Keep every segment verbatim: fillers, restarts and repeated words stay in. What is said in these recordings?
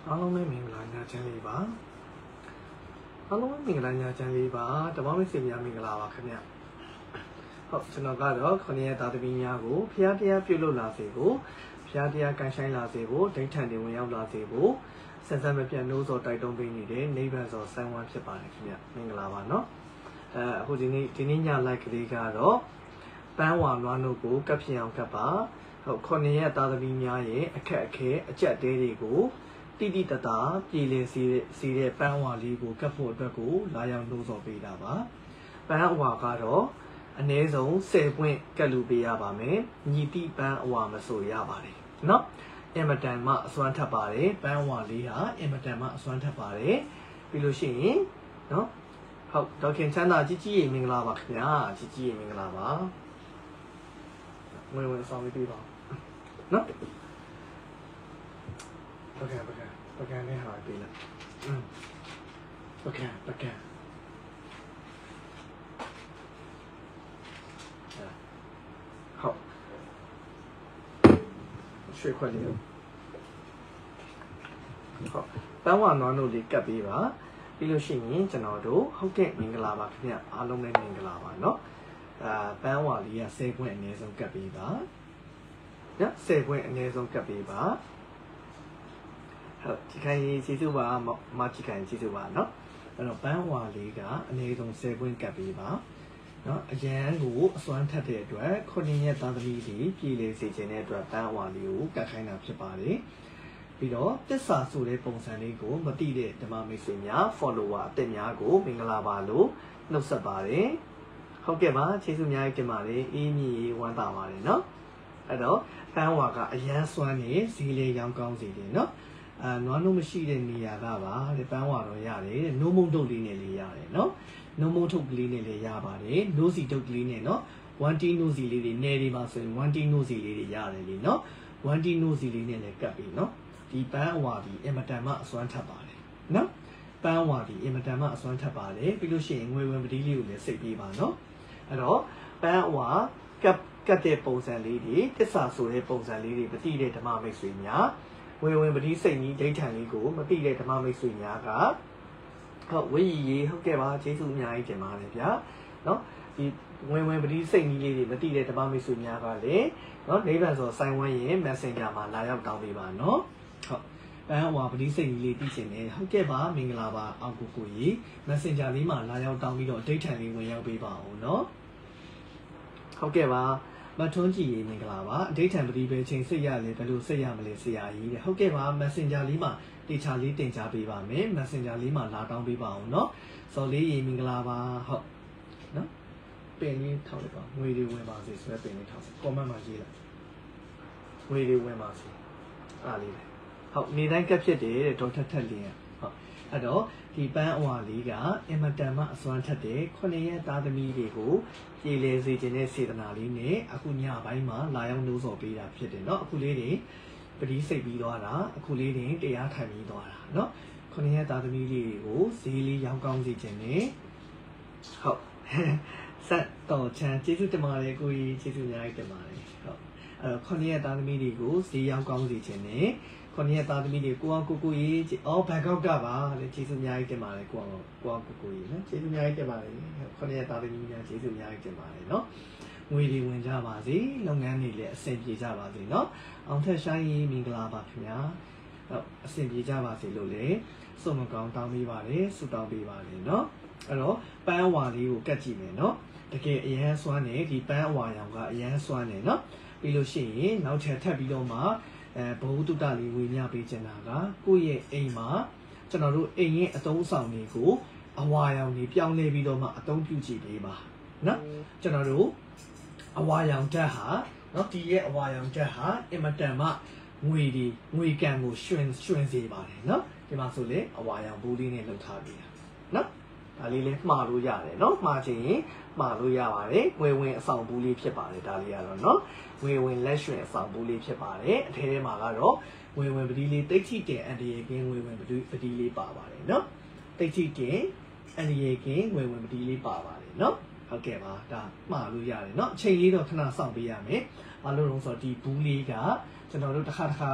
အားလုံးပဲမင်္ဂလာညချမ်းလေးပါအားလုံးပဲမင်္ဂလာညချမ်းလေးပါတပေါင်းမိတ်ဆွေများမင်္ဂလာပါခင်ဗျဟုတ်ကျွန်တော်ကတော့ခொနည်းသားသမီးများကိုဖျားတရားပြုလုပ်လာစေဖို့ဖျားတရားကန်ဆိုင်လာစေဖို့ဒိဋ္ဌံတွေဝင်ရောက်လာစေဖို့စံစံမပြတ်လို့ဆိုတိုက်တွန်းပေးနေတဲ့နိဗ္ဗာန်ဆိုဆန်းဝမ်းဖြစ်ပါတယ်ခင်ဗျမင်္ဂလာပါနော်အဲအခုဒီနေ့ဒီနေ့ညလိုက်ကလေးကတော့ပန်းဝါလွမ်းတို့ကိုကပ်ဖြစ်အောင်ကပ်ပါဟုတ်ခொနည်းသားသမီးများရဲ့အခက်အခဲအကျက်တဲတွေကိုတိတိတတာပြည်လည်စီစီတဲ့ပန်းဝါလေးကိုကပ်ဖို့အတွက်ကိုလာရောက်နှိုးဆော်ပေးတာပါပန်းဝါကတော့အနည်းဆုံးဆယ်ပွင့်ကပ်လူပေးရပါမယ်ညီတိပန်းအဝါမဆိုရပါတယ်เนาะအင်မတန်မှအစွမ်းထပ်ပါတယ်ပန်းဝါလေးဟာအင်မတန်မှအစွမ်းထပ်ပါတယ်ပြီးလို့ရှိရင်เนาะဟုတ်ဒေါက်ခင်ချမ်းသာကြီးကြီးရေမင်္ဂလာပါခင်ဗျာကြီးကြီးရေမင်္ဂလာပါဝင်ဝင်ဆောင်ပြီးပါเนาะโอเคโอเคโอเคนี่หายไปแล้วอืมโอเคโอเค好ช่วยคนเดียว好ပန်းဝါနွားတို့လေးကပ်ပေးပါပြီးလို့ရှိရင်ကျွန်တော်တို့ဟုတ်ကဲ့မင်္ဂလာပါခင်ဗျအားလုံးလည်းမင်္ဂလာပါเนาะအာပန်းဝါလေးကဆယ်ခွင့်အနည်းဆုံးကပ်ပေးပါနော်ဆယ်ခွင့်အနည်းဆုံးကပ်ပေးပါဟုတ်ဒီခိုင်စီစုပါမချီခိုင်စီစုပါเนาะအဲ့တော့ပန်းဝါလေးကအနည်းဆုံးဆယ်ပွင့်ကပ်ပေးပါเนาะအရန်ကိုအစွမ်းထက်တဲ့အတွက်ခုနှစ်ရက်သားသမီးတွေပြည်လေစေခြင်းတဲ့အတွက်ပန်းဝါလေးကိုကပ်ခိုင်းတာဖြစ်ပါတယ်ပြီးတော့တစ္ဆာဆိုတဲ့ပုံစံလေးကိုမသိတဲ့ဓမ္မမိတ်ဆွေများ follower အသစ်များကိုမင်္ဂလာပါလို့နှုတ်ဆက်ပါတယ်ဟုတ်ကဲ့ပါကျေးဇူးအများကြီးတင်ပါတယ်အေးမြည်ဝမ်းသာပါတယ်เนาะအဲ့တော့ပန်းဝါကအရန်စွမ်းနေဈေးလေးရောင်းကောင်းစီတယ်เนาะအာနွားနှုတ်မရှိတဲ့နေရာကပါလေပန်းဝါတော့ရတယ်နိုးမုံထုတ်လေးနဲ့လေးရတယ်နော်နိုးမုံထုတ်ကလေးနဲ့လေးရပါတယ်နိုးစီထုတ်ကလေးနဲ့နော်one teaနိုးစီလေးတွေနယ်တွေမှာဆိုရင်one teaနိုးစီလေးတွေရတယ်လေနော်one teaနိုးစီလေးနဲ့လည်းကပ်ပြီနော်ဒီပန်းအဝါဒီအင်မတန်မှအစွမ်းထပ်ပါတယ်နော်ပန်းဝါဒီအင်မတန်မှအစွမ်းထပ်ပါတယ်ပြီးလို့ရှိရင်ငွေဝင်ပတိလေးကိုလည်းစိတ်ပေးပါနော်အဲ့တော့ပန်းအဝါကပ်ကပ်တဲ့ပုံစံလေးတွေတစ္ဆာဆိုတဲ့ပုံစံလေးတွေမသိတဲ့ဓမ္မမိတ်ဆွေများဝေဝင်ပတိစိတ်ကြီးဒိဋ္ဌံလေးကိုမသိတဲ့ဓမ္မမိတ်ဆွေများကဟုတ်ဝိရည်ရေဟုတ်ကဲ့ပါကျေးဇူးအများကြီးတင်ပါတယ်ဗျာနော်ဒီဝင်ဝင်ပတိစိတ်ကြီးလေးတွေမသိတဲ့ဓမ္မမိတ်ဆွေများကလည်းနော်နိဗ္ဗာန်ဆိုဆိုင်ဝန်းရင် Messenger မှာလာရောက်တောင်းပေးပါနော်ဟုတ်ပန်းဝါပတိစိတ်ကြီးလေးသိချင်တယ်ဟုတ်ကဲ့ပါမင်္ဂလာပါအောင်ကိုကိုကြီး Messenger လေးမှာလာရောက်တောင်းပြီးတော့ဒိဋ္ဌံလေးဝင်ရောက်ပေးပါဦးနော်ဟုတ်ကဲ့ပါမထွန်းကြည်ရေမင်္ဂလာပါအဋ္ဌံပတိပဲချိန်စိတ်ရလေဘယ်လိုစိတ်ရမလဲဆရာကြီးတဲ့ဟုတ်ကဲ့ပါ Messenger လေးမှာတေချာလေးတင်ချပေးပါမယ် Messenger လေးမှာလာတောင်းပေးပါအောင်เนาะစော်လေးရေမင်္ဂလာပါဟုတ်เนาะပင်လေးထောက်လိုက်ပါငွေတွေဝင်ပါစေဆိုတဲ့ပင်လေးထောက် comment မှာရေးလိုက်ငွေတွေဝင်ပါစေအားလေးပဲဟုတ်နေတိုင်းကပ်ဖြစ်တယ်ဒေါက်တာထက်လင်းဟုတ်အဲ့တော့ဒီပန်းအဝါလေးကအင်မတန်မှအစွမ်းထက်တဲ့ခုနှစ်ရက်သားသမီးတွေကိုပြည်လဲစေခြင်းနဲ့စေတနာလေးနဲ့အခုညပိုင်းမှာလာရောက်နှိုးဆော်ပေးတာဖြစ်တယ်เนาะအခုလေးတွေပတိစိတ်ပြီးသွားတာအခုလေးတွေတရားထိုင်ပြီးသွားတာเนาะခုနှစ်ရက်သားသမီးလေးတွေကိုဈေးလေးရောင်းကောင်းစေခြင်းနဲ့ဟုတ်ဆက်တော်ချမ်းကျေးဇူးတင်ပါတယ်ကိုကြီးကျေးဇူးအများကြီးတင်ပါတယ်ဟုတ်အဲ့တော့ခုနှစ်ရက်သားသမီးတွေကိုဈေးရောင်းကောင်းစေခြင်းနဲ့ခုနှစ်ရက်သားသမီးတွေကိုအောင်ကိုကိုကြီးအော်ဘန်ကောက်ကပါလေကျေးဇူးအများကြီးတင်ပါတယ်ကိုအောင်ကိုအောင်ကိုကိုကြီးနော်ကျေးဇူးအများကြီးတင်ပါတယ်ခုနှစ်ရက်သားသမီးများကျေးဇူးအများကြီးတင်ပါတယ်နော်ငွေတွေဝင်ကြပါစေလုပ်ငန်းတွေလည်းအဆင်ပြေကြပါစေနော်အောင်ထက်ဆိုင်ကြီးမင်္ဂလာပါခင်ဗျာဟုတ်အဆင်ပြေကြပါစေလို့လည်းစုံမကောင်းတောင်းပေးပါတယ်ဆုတောင်းပေးပါတယ်နော်အဲ့တော့ပန်းအဝါလေးကိုကတ်ကြည့်မယ်နော်တကယ်အရန်စွမ်းနေဒီပန်းအဝါရောင်ကအရန်စွမ်းနေနော်ပြီးလို့ရှိရင်နောက်ထပ်ထပ်ပြီးတော့မှအဲဘဝတုတ္တလေးဝေမျှပေးချင်တာကကိုယ့်ရဲ့အိမ်မှာကျွန်တော်တို့အိမ်ရဲ့အသုံးဆောင်တွေကိုအဝါရောင်တွေပြောင်းလဲပြီးတော့မှအသုံးပြုကြည့်ပေးပါနော်ကျွန်တော်တို့အဝါရောင်ဓာတ်ဟာနော်ဒီရဲ့အဝါရောင်ဓာတ်ဟာအင်မတန်မှငွေဒီငွေကံကိုရွှင်ရွှင်စေပါတယ်နော်ဒီမှာဆိုလေအဝါရောင်ဘူးလေးနဲ့လှုပ်ထားပေးတာနော်ဒါလေးလေးမှားလို့ရတယ်နော်မှားချင်ရင်မှားလို့ရပါတယ်ငွေဝင်အဆောင်ဘူးလေးဖြစ်ပါတယ်ဒါလေးကတော့နော်ငွေဝင်လက်ရွှင်အဆောင်ဘူးလေးဖြစ်ပါတယ်အထဲထဲမှာကတော့ငွေဝင်ပတိလေးတိတ်ချိတင်အန်တရေကင်းငွေဝင်ပတိပတိလေးပါပါတယ်နော်တိတ်ချိတင်အန်တရေကင်းငွေဝင်ပတိလေးပါပါတယ်နော်ဟုတ်ကဲ့ပါဒါမှားလို့ရတယ်နော်အချိန်လေးတော့ခဏစောင့်ပေးရမယ်ဘာလို့လဲဆိုတော့ဒီဘူးလေးကကျွန်တော်တို့တစ်ခါတစ်ခါ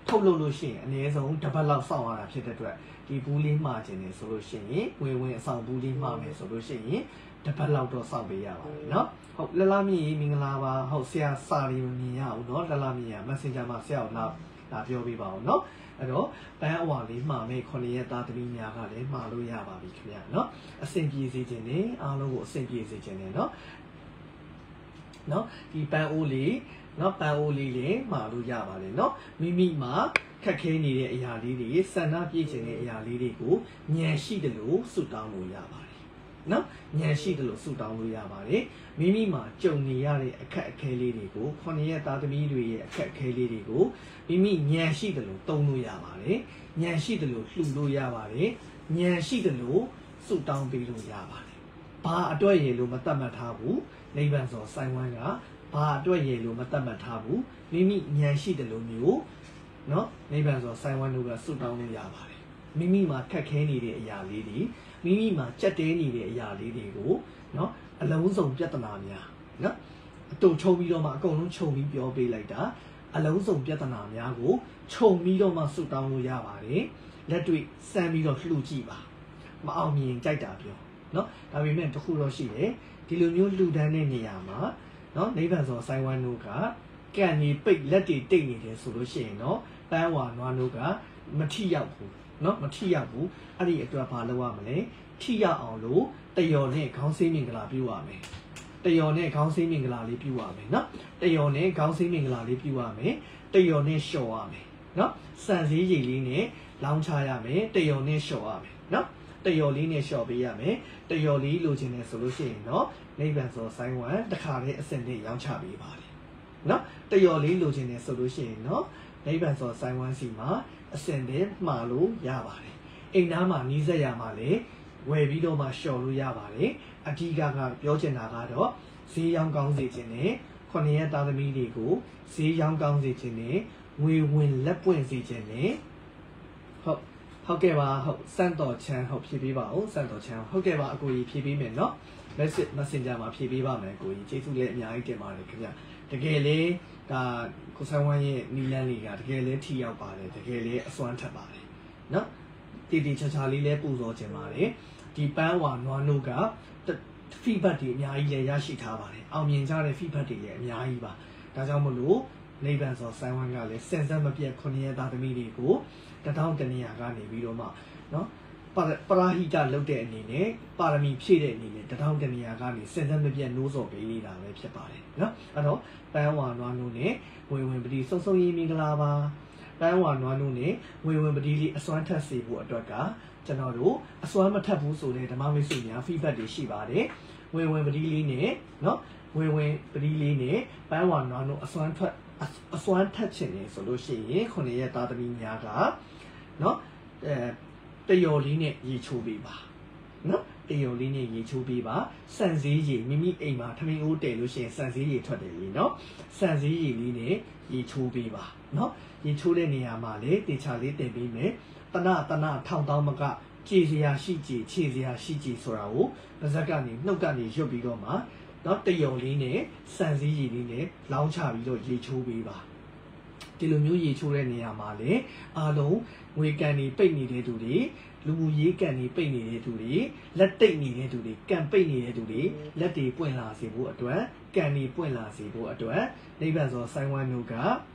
ထုတ်လုပ်လို့ရှိရင်အနည်းဆုံးတစ်ပတ်လောက်စောင့်ရတာဖြစ်တဲ့အတွက်ဒီဘူးလေးမှာခြင်းနေဆိုလို့ရှိရင်ဝင်ဝင်အဆောင်ဘူးလေးမှာမယ်ဆိုလို့ရှိရင်တစ်ပတ်လောက်တော့စောင့်ပေးရပါတယ်နော်ဟုတ်လလမီမင်္ဂလာပါဟုတ်ဆရာစာရီမမြင်ရဘူးနော်လလမီက Messenger မှာဆရာကိုလာလာပြောပေးပါဦးနော်အဲ့တော့ပန်းအဝါလေးမှာမယ်ခုနှစ်ရက်သားသမီးများကလည်းမှာလို့ရပါပြီခင်ဗျာနော်အဆင်ပြေစေခြင်းနဲ့အားလုံးကိုအဆင်ပြေစေခြင်းနဲ့နော်နော်ဒီပန်းအိုးလေးနော်ပန်းအိုးလေးလည်းမှာလို့ရပါတယ်နော်မိမိမှာခက်ခဲနေတဲ့အရာလေးတွေစန္ဒပြည့်ခြင်းတဲ့အရာလေးတွေကိုဉာဏ်ရှိတယ်လို့ဆုတောင်းလို့ရပါတယ်နော်ဉာဏ်ရှိတယ်လို့ဆုတောင်းလို့ရပါတယ်မိမိမှာကြုံနေရတဲ့အခက်အခဲလေးတွေကိုခုနှစ်ရက်သားသမီးတွေရဲ့အခက်အခဲလေးတွေကိုမိမိဉာဏ်ရှိတယ်လို့သုံးလို့ရပါတယ်ဉာဏ်ရှိတယ်လို့လှူလို့ရပါတယ်ဉာဏ်ရှိတယ်လို့ဆုတောင်းပေးလို့ရပါတယ်ဘာအတွက်ရည်လို့မတတ်မှတ်ထားဘူးနိဗ္ဗာန်ဆိုဆိုင်ဝမ်းကဘာအတွက်ရည်လို့မတတ်မှတ်ထားဘူးမိမိဉာဏ်ရှိတယ်လို့မျိုးနော်နိဗ္ဗာန်ဆိုဆိုင်ဝမ်းတို့ကဆုတောင်းလို့ရပါတယ်မိမိမှာခက်ခဲနေတဲ့အရာလေးတွေမိမိမှာကြက်တဲနေတဲ့အရာလေးတွေကိုနော်အလုံးစုံပြဿနာများနော်အတူချုပ်ပြီးတော့မှအကုန်လုံးခြုံပြီးပြောပေးလိုက်တာအလုံးစုံပြဿနာများကိုခြုံပြီးတော့မှဆုတောင်းလို့ရပါတယ်လက်တွေ့စမ်းပြီးတော့လှူကြည့်ပါမအောင်မြင်ကြိုက်တာပြောနော်ဒါပေမဲ့တခုတော့ရှိတယ်ဒီလိုမျိုးလှူဒန်းတဲ့နေရာမှာနော်နိဗ္ဗာန်ဆိုဆိုင်ဝမ်းတို့ကကံကြီးပိတ်လက်တွေတိတ်နေတယ်ဆိုလို့ရှိရင်နော်ပန်းဝါနွားတို့ကမထိရောက်ဘူးနော်မထိရောက်ဘူးအဲ့ဒီအတွက်ဘာလုပ်ရမလဲထိရောက်အောင်လို့တယော်နဲ့ခေါင်းစည်းမင်္ဂလာပြုရမယ်တယော်နဲ့ခေါင်းစည်းမင်္ဂလာလေးပြုရမယ်နော်တယော်နဲ့ခေါင်းစည်းမင်္ဂလာလေးပြုရမယ်တယော်နဲ့လျှော်ရမယ်နော်စံစည်းရည်လေးနဲ့လောင်းချရမယ်တယော်နဲ့လျှော်ရမယ်နော်တယော်လေးနဲ့လျှော်ပေးရမယ်တယော်လေးလိုချင်တယ်ဆိုလို့ရှိရင်နော်နိဗ္ဗာန်ဆိုဆိုင်ဝမ်တခါတည်းအစင်နဲ့ရောင်းချပေးပါလေနော်တယော်လေးလိုချင်တယ်ဆိုလို့ရှိရင်နော်နိဗ္ဗာန်ဆိုဆိုင်ဝမ်စီမှာအစင်နဲ့မှားလို့ရပါတယ်အိမ်သားမှာနီးစက်ရမှာလေဝယ်ပြီးတော့မှလျှော်လို့ရပါတယ်အဓိကကပြောချင်တာကတော့ဈေးရောင်းကောင်းစေခြင်းနဲ့ခုနှစ်ရက်သားသမီးတွေကိုဈေးရောင်းကောင်းစေခြင်းနဲ့ငွေဝင်လက်ပွင့်စေခြင်းနဲ့ဟုတ်ဟုတ်ကဲ့ပါဟုတ်စံတော်ချမ်းဟုတ်ဖြည့်ပေးပါဦးစံတော်ချမ်းဟုတ်ကဲ့ပါအကိုကြီးဖြည့်ပေးမယ်နော် message messenger မှာဖြည့်ပေးပါမယ်အကိုကြီးကျေးဇူးလည်းအများကြီးတင်ပါတယ်ခင်ဗျတကယ်လေဒါကိုဆိုင်ဝမ်ရဲ့နီလန်းလေးကတကယ်လည်းထိရောက်ပါတယ်တကယ်လည်းအစွမ်းထက်ပါတယ်နော်တီတီချာချာလေးလည်းပူဇော်ခြင်းပါတယ်ဒီပန်းဝါနွားနို့က feedback တွေအများကြီးလည်းရရှိထားပါတယ်အောင်မြင်ကြတဲ့ feedback တွေလည်းအများကြီးပါဒါကြောင့်မလို့နိဗ္ဗာန်ဆိုဆိုင်ဝမ်ကလည်းစင်စက်မပြတ်ခုနှစ်ရက်သားသမီးတွေကိုတထောင်တနေရာကနေပြီးတော့မှနော်ပရာဟိတလုပ်တဲ့အနေနဲ့ပါရမီဖြည့်တဲ့အနေနဲ့တထောင်တနေရာကနေစင်စက်မပြတ်နိုးစော်ပေးနေတာပဲဖြစ်ပါတယ်နော်အဲ့တော့ပန်းဝါနွားနို့နဲ့ဝင်ဝင်ပတိစုံစုံရေးမင်္ဂလာပါပန်းဝါနွားနို့နဲ့ဝင်ဝင်ပတိလေးအစွမ်းထက်စေဖို့အတွက်ကကျွန်တော်တို့အစွမ်းမထက်ဘူးဆိုတဲ့ဓမ္မမိတ်ဆွေများ feedback တွေရှိပါတယ်ဝင်ဝင်ပတိလေးနဲ့နော်ဝင်ဝင်ပတိလေးနဲ့ပန်းဝါနွားနို့အစွမ်းထွက်အစွမ်းထက်ချင်တယ်ဆိုလို့ရှိရင်ခုနှစ်ရက်သားသမီးများကနော်အဲတယော်လေးနဲ့ရေချိုးပေးပါနော်တယော်လေးနဲ့ရေချိုးပေးပါစံစည်းရေမိမိအိမ်မှာထမင်းအိုးတည်လို့ရှိရင်စံစည်းရေထွက်တယ်လေနော်စံစည်းရေလေးနဲ့ရေချိုးပေးပါနော်ရေချိုးတဲ့နေရာမှာလေတေချာလေးတင်ပေးမယ်တနတနထောင်တောင်းမကကြည်စရာရှိကြည်ခြေစရာရှိကြည်ဆိုတာကိုပါဇက်ကနေနှုတ်ကနေရွတ်ပြီးတော့မှနော်တယော်လေးနဲ့စံစည်းရေလေးနဲ့လောင်းချပြီးတော့ရေချိုးပေးပါဒီလိုမျိုးရေချိုးတဲ့နေရာမှာလေအားလုံးငွေကန်နေပိတ်နေတဲ့သူတွေလူမှုရေးကန်နေပိတ်နေတဲ့သူတွေလက်တိတ်နေတဲ့သူတွေကန်ပိတ်နေတဲ့သူတွေလက်တွေပွင့်လာစေဖို့အတွက်ကန်နေပွင့်လာစေဖို့အတွက်နိဗ္ဗာန်ဆိုဆိုင်ဝမ်မျိုးက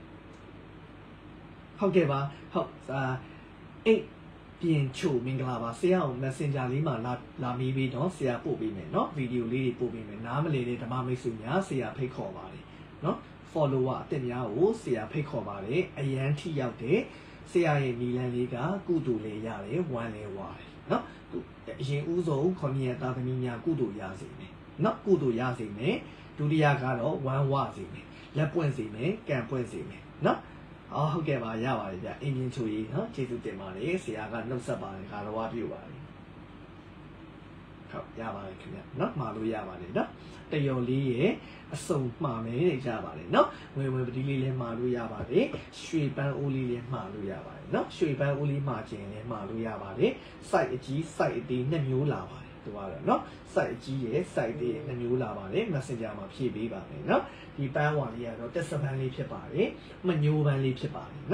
ဟုတ်ကဲ့ပါဟုတ်အာအိတ်ပြင်ချိုမင်္ဂလာပါဆရာကို messenger လေးမှာလာလာမေးပြီးတော့ဆရာပို့ပေးမယ်เนาะဗီဒီယိုလေးတွေပို့ပေးမယ်နားမလည်တဲ့ဓမ္မမိတ်ဆွေများဆရာဖိတ်ခေါ်ပါတယ်เนาะ follower အစ်များကိုဆရာဖိတ်ခေါ်ပါတယ်အရန်ထိရောက်တဲ့ဆရာရဲ့နီလန်းလေးကကုသိုလ်လေးရတယ်ဝမ်းလေးဝါတယ်เนาะအရင်ဦးဆုံးခொနည်းသားသမီးများကုသိုလ်ရစေမယ်เนาะကုသိုလ်ရစေမယ်ဒုတိယကတော့ဝမ်းဝစေမယ်လက်ပွင့်စေမယ်ကံပွင့်စေမယ်เนาะအော်ဟုတ်ကဲ့ပါရပါတယ်ဗျအင်းချင်းချူကြီးเนาะကျေးဇူးတင်ပါတယ်ဆရာကနှုတ်ဆက်ပါတယ်ခါတော်ဝါပြုပါတယ်ဟုတ်ရပါတယ်ခင်ဗျเนาะမှာလို့ရပါတယ်เนาะတယော်လေးရဲ့အစုံမှာမယ်တဲ့ရပါတယ်เนาะဝယ်ဝယ်ပတိလေးလည်းမှာလို့ရပါတယ်ရွှေပန်းအိုးလေးလည်းမှာလို့ရပါတယ်เนาะရွှေပန်းအိုးလေးမှာခြင်းလည်းမှာလို့ရပါတယ် site အကြီး site အသေးနှစ်မျိုးလာပါတယ်သူကတော့เนาะ site အကြီးရဲ့ site သေးနှစ်မျိုးလာပါတယ် messenger မှာဖြည့်ပေးပါမယ်เนาะဒီပန်းဝါလေးကတော့တက်စပန်းလေးဖြစ်ပါတယ်မညိုးပန်းလေးဖြစ်ပါတယ်เนาะ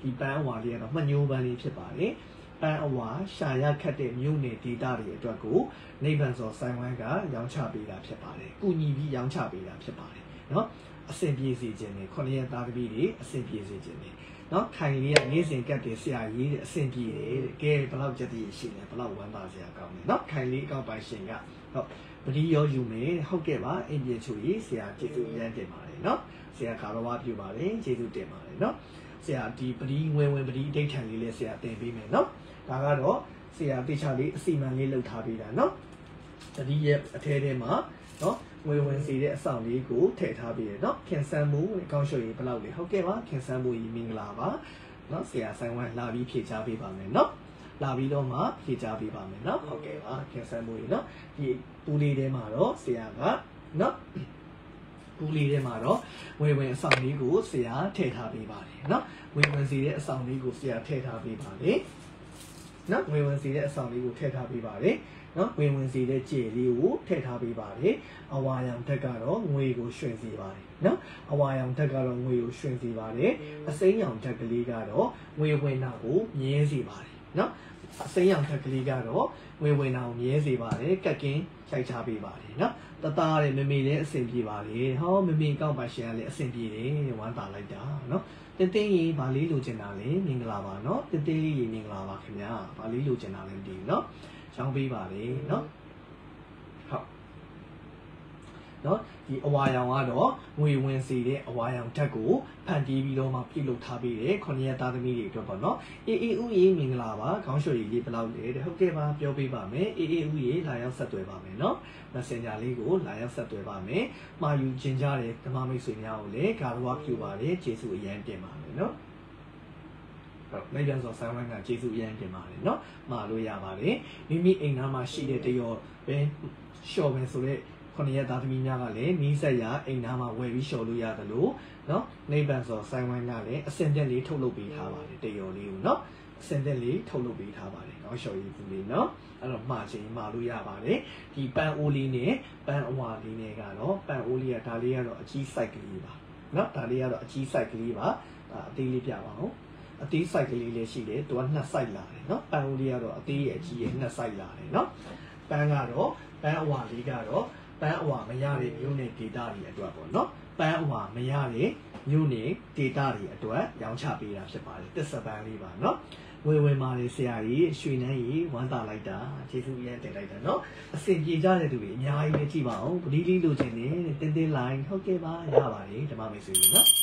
ဒီပန်းအဝါလေးကတော့မညိုးပန်းလေးဖြစ်ပါတယ်ပန်းအဝါရှာရခတ်တဲ့မြို့နယ်ဒေသတွေအတွက်ကိုနိဗ္ဗာန်စောဆိုင်ဝိုင်းကရောင်းချပေးတာဖြစ်ပါတယ်ကုညီပြီးရောင်းချပေးတာဖြစ်ပါတယ်နော်အဆင်ပြေစေခြင်းနဲ့ခொနည်းသားသမီးတွေအဆင်ပြေစေခြင်းနဲ့နော်ခိုင်လေးကနေ့စဉ်ကတ်တယ်ဆရာကြီးတဲ့အဆင်ပြေတယ်တဲ့ကဲဘယ်လောက်ကြက်တည်းရှိလဲဘယ်လောက်ဝမ်းသာစရာကောင်းလဲနော်ခိုင်လေးအကောက်ပိုင်ရှင်ကဟုတ်ပတိရောယူမယ်ဟုတ်ကဲ့ပါအိမ်ပြေချူကြီးဆရာကျေးဇူးရမ်းတင်ပါတယ်နော်ဆရာကာရဝပြုပါတယ်ကျေးဇူးတင်ပါတယ်နော်ဆရာဒီပတိဝဲဝဲပတိဒိဋ္ဌံလေးလည်းဆရာတင်ပေးမယ်နော်ဒါကတော့ဆရာတေချာလေးအစီမံလေးလုပ်ထားပေးတာနော်တတိယအထဲထဲမှာနော်ဝေဝင်စီတဲ့အဆောင်လေးကိုထည့်ထားပေးတယ်နော်ခင်ဆန်းမှုကောင်းရှုပ်ရေးဘယ်လောက်လဲဟုတ်ကဲ့ပါခင်ဆန်းမှုကြီးမင်္ဂလာပါနော်ဆရာဆိုင်ဝမ်လာပြီးဖြည့်ချပေးပါမယ်နော်လာပြီးတော့မှဖြည့်ချပေးပါမယ်နော်ဟုတ်ကဲ့ပါခင်ဆန်းမှုကြီးနော်ဒီပူလေးထဲမှာတော့ဆရာကနော်ပူလေးထဲမှာတော့ဝေဝင်အဆောင်လေးကိုဆရာထည့်ထားပေးပါတယ်နော်ဝေဝင်စီတဲ့အဆောင်လေးကိုဆရာထည့်ထားပေးပါလေနော်ဝေဝင်စီတဲ့အဆောင်လေးကိုထည့်ထားပေးပါလေနော်ဝင်ဝင်စီတဲ့ကြေလေးကိုထည့်ထားပေးပါတယ်အဝါရောင်ဓာတ်ကတော့ငွေကိုရွှင်စေပါတယ်နော်အဝါရောင်ဓာတ်ကတော့ငွေကိုရွှင်စေပါတယ်အစိမ်းရောင်ဓာတ်ကလေးကတော့ငွေဝင်တာကိုမြဲစေပါတယ်နော်အစိမ်းရောင်ဓာတ်ကလေးကတော့ငွေဝင်တာကိုမြဲစေပါတယ်ကက်ကင်းခြိုက်ချပေးပါတယ်နော်တသားတဲ့မမေလည်းအဆင်ပြေပါလေဟောမမေကောက်ပါရှင်ကလည်းအဆင်ပြေတယ်ဝမ်းသာလိုက်တာနော်တင်းတင်းကြီးဗာလေးလိုချင်တာလေမင်္ဂလာပါနော်တင်းတင်းလေးမင်္ဂလာပါခင်ဗျာဗာလေးလိုချင်တာလည်းမသိဘူးနော်ရောင်းပေးပါလေနော်ဟုတ်နော်ဒီအဝါရောင်ကတော့ငွေဝင်စီတဲ့အဝါရောင်ဓာတ်ကိုဖန်တီးပြီးတော့မှပြုလုပ်ထားပေးတယ်ခொနည်းသားသမီးတွေအတွက်ပေါ့နော်အေးအေးဦးရေးမင်္ဂလာပါခေါင်းလျှော်ရည်လေးဘယ်လောက်လဲတဲ့ဟုတ်ကဲ့ပါပြောပေးပါမယ်အေးအေးဦးရေးလာရောက်ဆက်သွယ်ပါမယ်နော် Messenger လေးကိုလာရောက်ဆက်သွယ်ပါမယ်မှာယူခြင်းကြတဲ့ဓမ္မမိတ်ဆွေများကိုလည်းကာရဝပြုပါတယ်ကျေးဇူးအရန်တင်ပါမယ်နော်မိတ်ပြန်ဆိုဆိုင်ဝိုင်းကကျေးဇူးအရန်တင်ပါတယ်နော်မှာလို့ရပါတယ်မိမိအိမ်သားမှာရှိတဲ့တရောပဲရှော့ပဲဆိုတဲ့ခொနည်းသားသမီးများကလည်းနီးစက်ရအိမ်သားမှာဝယ်ပြီးရှော့လို့ရတယ်လို့နော်မိတ်ပြန်ဆိုဆိုင်ဝိုင်းကလည်းအစင်တက်လေးထုတ်လုပ်ပေးထားပါတယ်တရောလေးကိုနော်အစင်တက်လေးထုတ်လုပ်ပေးထားပါတယ်ကောင်းရှော့ရေးဘူးလေးနော်အဲ့တော့မှာချင်းမှာလို့ရပါတယ်ဒီပန်းအိုးလေးနဲ့ပန်းအဝါလေးနဲ့ကတော့ပန်းအိုးလေးကဒါလေးကတော့အကြီး size ကလေးပါနော်ဒါလေးကတော့အကြီး size ကလေးပါအသေးလေးပြပါအောင်အသေး size ကလေးလေးရှိတယ်သူကနှစ် size လာတယ်နော်ပန်းဦးလေးကတော့အသေးရဲ့အကြီးရဲ့နှစ် size လာတယ်နော်ပန်းကတော့ပန်းအဝါလေးကတော့ပန်းအဝါမရတဲ့မြို့နယ်ဒေတာတွေအတွက်ပေါ့နော်ပန်းအဝါမရတဲ့မြို့နယ်ဒေတာတွေအတွက်ရောင်းချပေးတာဖြစ်ပါတယ်တစ်စပန်းလေးပါနော်ဝေဝေမာလေးဆရာကြီးရွှေနှန်းကြီးဝမ်းသာလိုက်တာကျေးဇူးရမ်းတင်လိုက်တာနော်အစင်ပြေကြတဲ့သူတွေအများကြီးပဲကြည့်ပါအောင်ပတိလေးလိုချင်နေတင်းတင်းလိုင်းဟုတ်ကဲ့ပါရပါတယ်ဓမ္မမိတ်ဆွေတွေနော်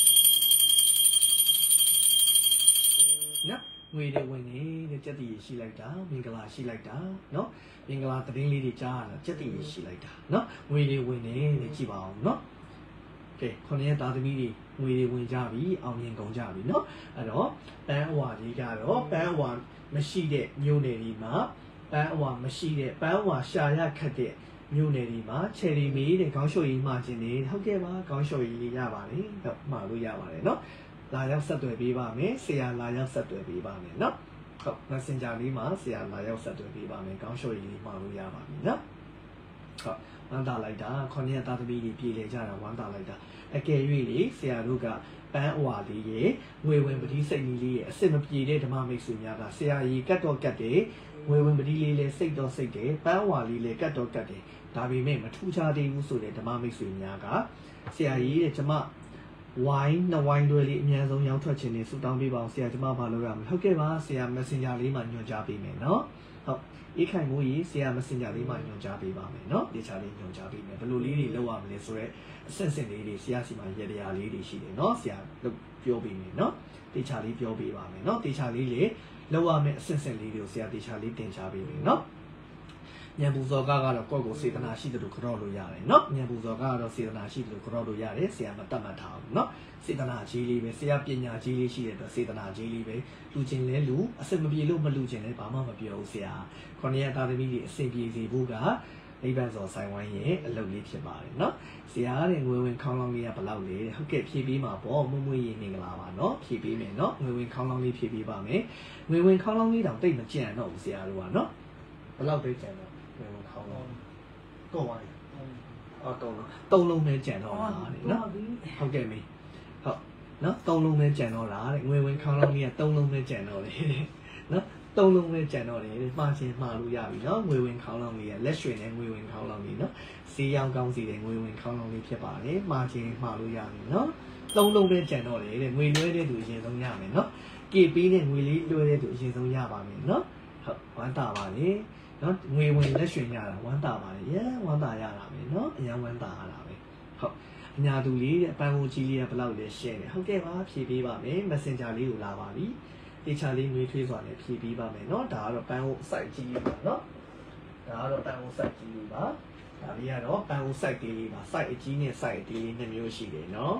နော်ငွေတွေဝင်နေတဲ့ကြက်တီရှိလိုက်တာမင်္ဂလာရှိလိုက်တာနော်မင်္ဂလာသတင်းလေးတွေကြားရတာကြက်တီရှိလိုက်တာနော်ငွေတွေဝင်နေကြည့်ပါအောင်နော်ကဲခொနည်းသားသမီးတွေငွေတွေဝင်ကြပြီအောင်မြင်ကုန်ကြပြီနော်အဲ့တော့ပန်းအဝါလေးကတော့ပန်းအဝါမရှိတဲ့မြို့နယ်တွေမှာပန်းအဝါမရှိတဲ့ပန်းအဝါရှာရခတ်တဲ့မြို့နယ်တွေမှာချယ်ရီမီတဲ့ခေါင်းလျှော်ရည်မှာခြင်းနေဟုတ်ကဲ့ပါခေါင်းလျှော်ရည်လေးရပါတယ်ဟုတ်မှာလို့ရပါတယ်နော်လာရောက်ဆက်သွယ်ပေးပါမယ်ဆရာလာရောက်ဆက်သွယ်ပေးပါမယ်နော်ဟုတ် Messenger လေးမှာဆရာလာရောက်ဆက်သွယ်ပေးပါမယ်ခေါင်းလျှော်ရည်လေးမှာလို့ရပါပြီနော်ဟုတ်ဝမ်းသာလိုက်တာခொနည်းသားသမီးတွေပြည်လေကြတာဝမ်းသာလိုက်တာအကယ်၍လေဆရာတို့ကပန်းအဝါလေးရဲ့ငွေဝင်ပတိစိတ်ကြီးလေးရဲ့အစစ်မပြေတဲ့ဓမ္မမိတ်ဆွေများကဆရာကြီးကတ်တော့ကတ်တယ်ငွေဝင်ပတိလေးလေးစိတ်တော့စိတ်တယ်ပန်းအဝါလေးလေးကတ်တော့ကတ်တယ်ဒါပေမဲ့မထူးခြားသေးဘူးဆိုတဲ့ဓမ္မမိတ်ဆွေများကဆရာကြီးတဲ့ကျွန်မဝိုင်းနှစ်ဝိုင်းတွေလေးအများဆုံးရောက်ထွက်ခြင်းနဲ့ဆူတောင်းပေးပါအောင်ဆရာကျွန်မဘာလုပ်ရမလဲဟုတ်ကဲ့ပါဆရာ Messenger လေးမှာညွှန်ကြားပေးမယ်နော်ဟုတ်အေးခိုင်မိုးကြီးဆရာ Messenger လေးမှာညွှန်ကြားပေးပါမယ်နော်ဒီချာလေးညွှန်ကြားပေးမယ်ဘယ်လိုလေးတွေလုပ်ရမလဲဆိုတော့အဆင့်ဆင့်လေးတွေဆရာစီမှာရတရားလေးတွေရှိတယ်နော်ဆရာပြောပေးမယ်နော်ဒီချာလေးပြောပေးပါမယ်နော်ဒီချာလေးလေလောက်ရမယ့်အဆင့်ဆင့်လေးတွေကိုဆရာဒီချာလေးတင်ချပေးမယ်နော်ဉာဏ်ပူဇော်ကကတော့ကိုယ့်ကိုစေတနာရှိတယ်လို့ကြောက်လို့ရတယ်နော်ဉာဏ်ပူဇော်ကတော့စေတနာရှိတယ်လို့ကြောက်လို့ရတယ်ဆရာမတတ်မှတ်ထားဘူးနော်စေတနာကြီးလေးပဲဆရာပညာကြီးလေးရှိတဲ့အတွက်စေတနာကြီးလေးပဲလူချင်းလဲလူအစစ်မပြေလို့မလူချင်းလဲဘာမှမပြောဘူးဆရာခொနည်းသားသမီးတွေအစစ်ပြေစေဖို့ကနိဗ္ဗာန်စောဆိုင်ဝိုင်းရဲ့အလုပ်လေးဖြစ်ပါတယ်နော်ဆရာတဲ့ငွေဝင်ခေါင်းလောင်းလေးကဘယ်လောက်လဲဟုတ်ကဲ့ဖြည့်ပေးမှာပေါ့မွမွေးရင်မင်္ဂလာပါနော်ဖြည့်ပေးမယ်နော်ငွေဝင်ခေါင်းလောင်းလေးဖြည့်ပေးပါမယ်ငွေဝင်ခေါင်းလောင်းလေးတောင်တိတ်မကြံတော့ဘူးဆရာတို့ကနော်ဘယ်လောက်တိတ်ကြံတော့ငွေဝင်ခေါင်းလောင်းတော့ပါလေအော်တော့လုံးသုံးလုံးနဲ့ကြံတော့ပါလေနော်ဟုတ်ကဲ့မင်းဟုတ်နော်သုံးလုံးပဲကြံတော့လားတဲ့ငွေဝင်ခေါင်းလောင်းလေးကသုံးလုံးပဲကြံတော့တယ်နော်သုံးလုံးပဲကြံတော့တယ်မှားချင်းမှားလို့ရပြီနော်ငွေဝင်ခေါင်းလောင်းလေးကလက်ရွှေနဲ့ငွေဝင်ခေါင်းလောင်းလေးနော်ဈေးရောင်းကောင်းစီတဲ့ငွေဝင်ခေါင်းလောင်းလေးဖြစ်ပါတယ်မှားချင်းမှားလို့ရပြီနော်သုံးလုံးပဲကြံတော့တယ်တဲ့ငွေလွှဲတဲ့သူအရင်ဆုံးရမယ်နော်ကေပေးတဲ့ငွေလေးလွှဲတဲ့သူအရင်ဆုံးရပါမယ်နော်ဟုတ်ဝမ်းတာပါလေနော်ငွေဝင်လက်ရွှေရတာဝမ်းတာပါလေရဲဝမ်းတာရတာပဲနော်အရင်ဝမ်းတာရတာပဲဟုတ်အညာသူလေးတဲ့အပန်းကိုကြီးလေးကဘယ်လောက်လဲရှင်းတယ်ဟုတ်ကဲ့ပါဖြည့်ပေးပါမယ် messenger လေးကိုလာပါပြီတေချာလေးနှွေးထွေးစွာနဲ့ဖြည့်ပေးပါမယ်နော်ဒါကတော့ပန်းကိုစိုက်ကြီးလေးပါနော်ဒါကတော့ပန်းကိုစိုက်ကြီးလေးပါဒါလေးကတော့ပန်းကိုစိုက်သေးလေးပါစိုက်အကြီးနဲ့စိုက်အသေးလေးနှစ်မျိုးရှိတယ်နော်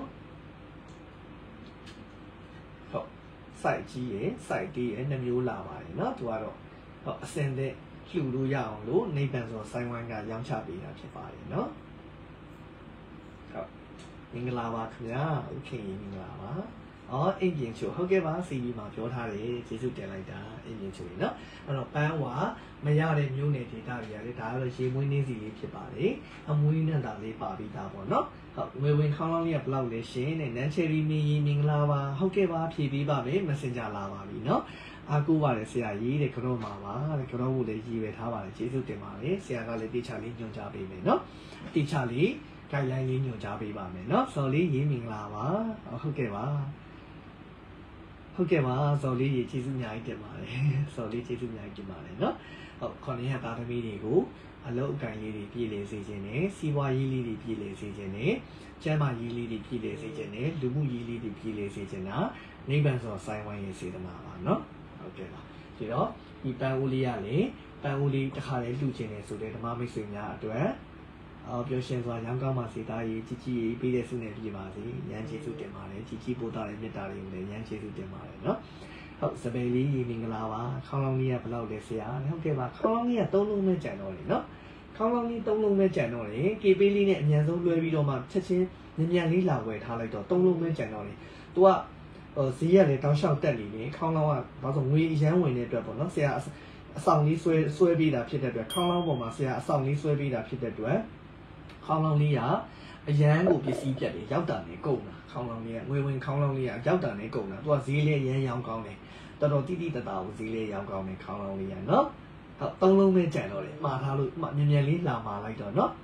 ဟုတ်စိုက်ကြီးရယ်စိုက်သေးရယ်နှစ်မျိုးလာပါတယ်နော်သူကတော့ဟုတ်အစင်တဲ့လှူလို့ရအောင်လို့နေပန်ဆိုဆိုင်းဝိုင်းကရောင်းချပေးတာဖြစ်ပါတယ်နော်ဟုတ်မင်္ဂလာပါခင်ဗျာဥခင်မင်္ဂလာပါအော်အင်ဂျင်ချိုဟုတ်ကဲ့ပါစီဗီမှာပြောထားတယ်ကျေးဇူးတင်လိုက်တာအင်ဂျင်ချိုကြီးเนาะအဲ့တော့ပန်းဝါမရတဲ့မျိုးနယ်ဒေတာတွေရတယ်ဒါကတော့ရေမွေးနှင်းစီလေးဖြစ်ပါတယ်အမွေးနဲ့တာလေးပါပြီးသားပေါ့เนาะဟုတ်ငွေဝင်ခေါင်းလောင်းလေးကဘယ်လောက်လဲရှင်တဲ့နန်းချယ်ရီမင်းကြီးမင်္ဂလာပါဟုတ်ကဲ့ပါဖြည့်ပေးပါမယ် messenger လာပါပြီเนาะအားကိုးပါတယ်ဆရာကြီးတဲ့ကတော့မှာပါတဲ့ကတော့ကိုလည်းရည်ရွယ်ထားပါတယ်ကျေးဇူးတင်ပါတယ်ဆရာကလည်းတေချာလေးညွှန်ကြားပေးမယ်เนาะတေချာလေး guideline လေးညွှန်ကြားပေးပါမယ်เนาะစော်လေးရေးမင်္ဂလာပါဟုတ်ကဲ့ပါဟုတ်ကဲ့ပါစော်လေးရေကျေးဇူးအများကြီးတင်ပါတယ်စော်လေးကျေးဇူးအများကြီးတင်ပါတယ်เนาะဟုတ်ခေါင်းရသားသမီးတွေကိုအလုပ်အကံလေးတွေပြည်လေစေခြင်းနဲ့စီးပွားရေးလေးတွေပြည်လေစေခြင်းနဲ့ကျန်းမာရေးလေးတွေပြည်လေစေခြင်းနဲ့လူမှုရေးလေးတွေပြည်လေစေခြင်းနာနိဗ္ဗာန်ဆိုဆိုင်ဝိုင်းရေးစေတနာပါเนาะဟုတ်ကဲ့ပါဒီတော့ဒီပန်းဦးလေးကလေပန်းဦးလေးတစ်ခါလေးလှူခြင်းနဲ့ဆိုတဲ့ဓမ္မမိတ်ဆွေများအတွက်အော်ပြောရှင်စွာရောင်းကောင်းပါစေသားကြီးကြီးကြီးပေးတဲ့ဆုနဲ့ပြပါစေရန်ကျေးဇူးတင်ပါတယ်ကြီးကြီးပို့တာတဲ့မေတ္တာတွေကိုလည်းရန်ကျေးဇူးတင်ပါတယ်เนาะဟုတ်စပယ်လေးမင်္ဂလာပါခေါင်းလောင်းလေးကဘယ်လောက်လဲဆရာဟုတ်ကဲ့ပါခေါင်းလောင်းလေးကသုံးလုံးပဲကြံတော့တယ်เนาะခေါင်းလောင်းလေးသုံးလုံးပဲကြံတော့တယ်ကေပေးလေးနဲ့အမြန်ဆုံးလွှဲပြီးတော့မှချက်ချင်းညံ့ညံ့လေးလာဝယ်ထားလိုက်တော့သုံးလုံးပဲကြံတော့တယ်သူကဟိုဈေးရလေတောင်းလျှောက်တက်နေတယ်ခေါင်းလောင်းကဘာလို့ငွေအရန်ဝင်တဲ့အတွက်ပေါ့เนาะဆရာအဆောင်လေးဆွဲဆွဲပေးတာဖြစ်တဲ့အတွက်ခေါင်းလောင်းပေါ်မှာဆရာအဆောင်လေးဆွဲပေးတာဖြစ်တဲ့အတွက်ခေါင်းလောင်းလေးကအရန်ကိုပစ္စည်းပြတ်တယ်ရောက်တာနဲ့ကုန်တာခေါင်းလောင်းလေးကငွေဝင်ခေါင်းလောင်းလေးကရောက်တာနဲ့ကုန်တာသူကဈေးလေးရန်ရောင်းကောင်းတယ်တော်တော်တိတိတတာကိုဈေးလေးရောင်းကောင်းတယ်ခေါင်းလောင်းလေးကနော်ဟုတ်သုံးလုံးပဲကြံတော့တယ်မှားထားလို့မြန်မြန်လေးလာမှာလိုက်တော့နော်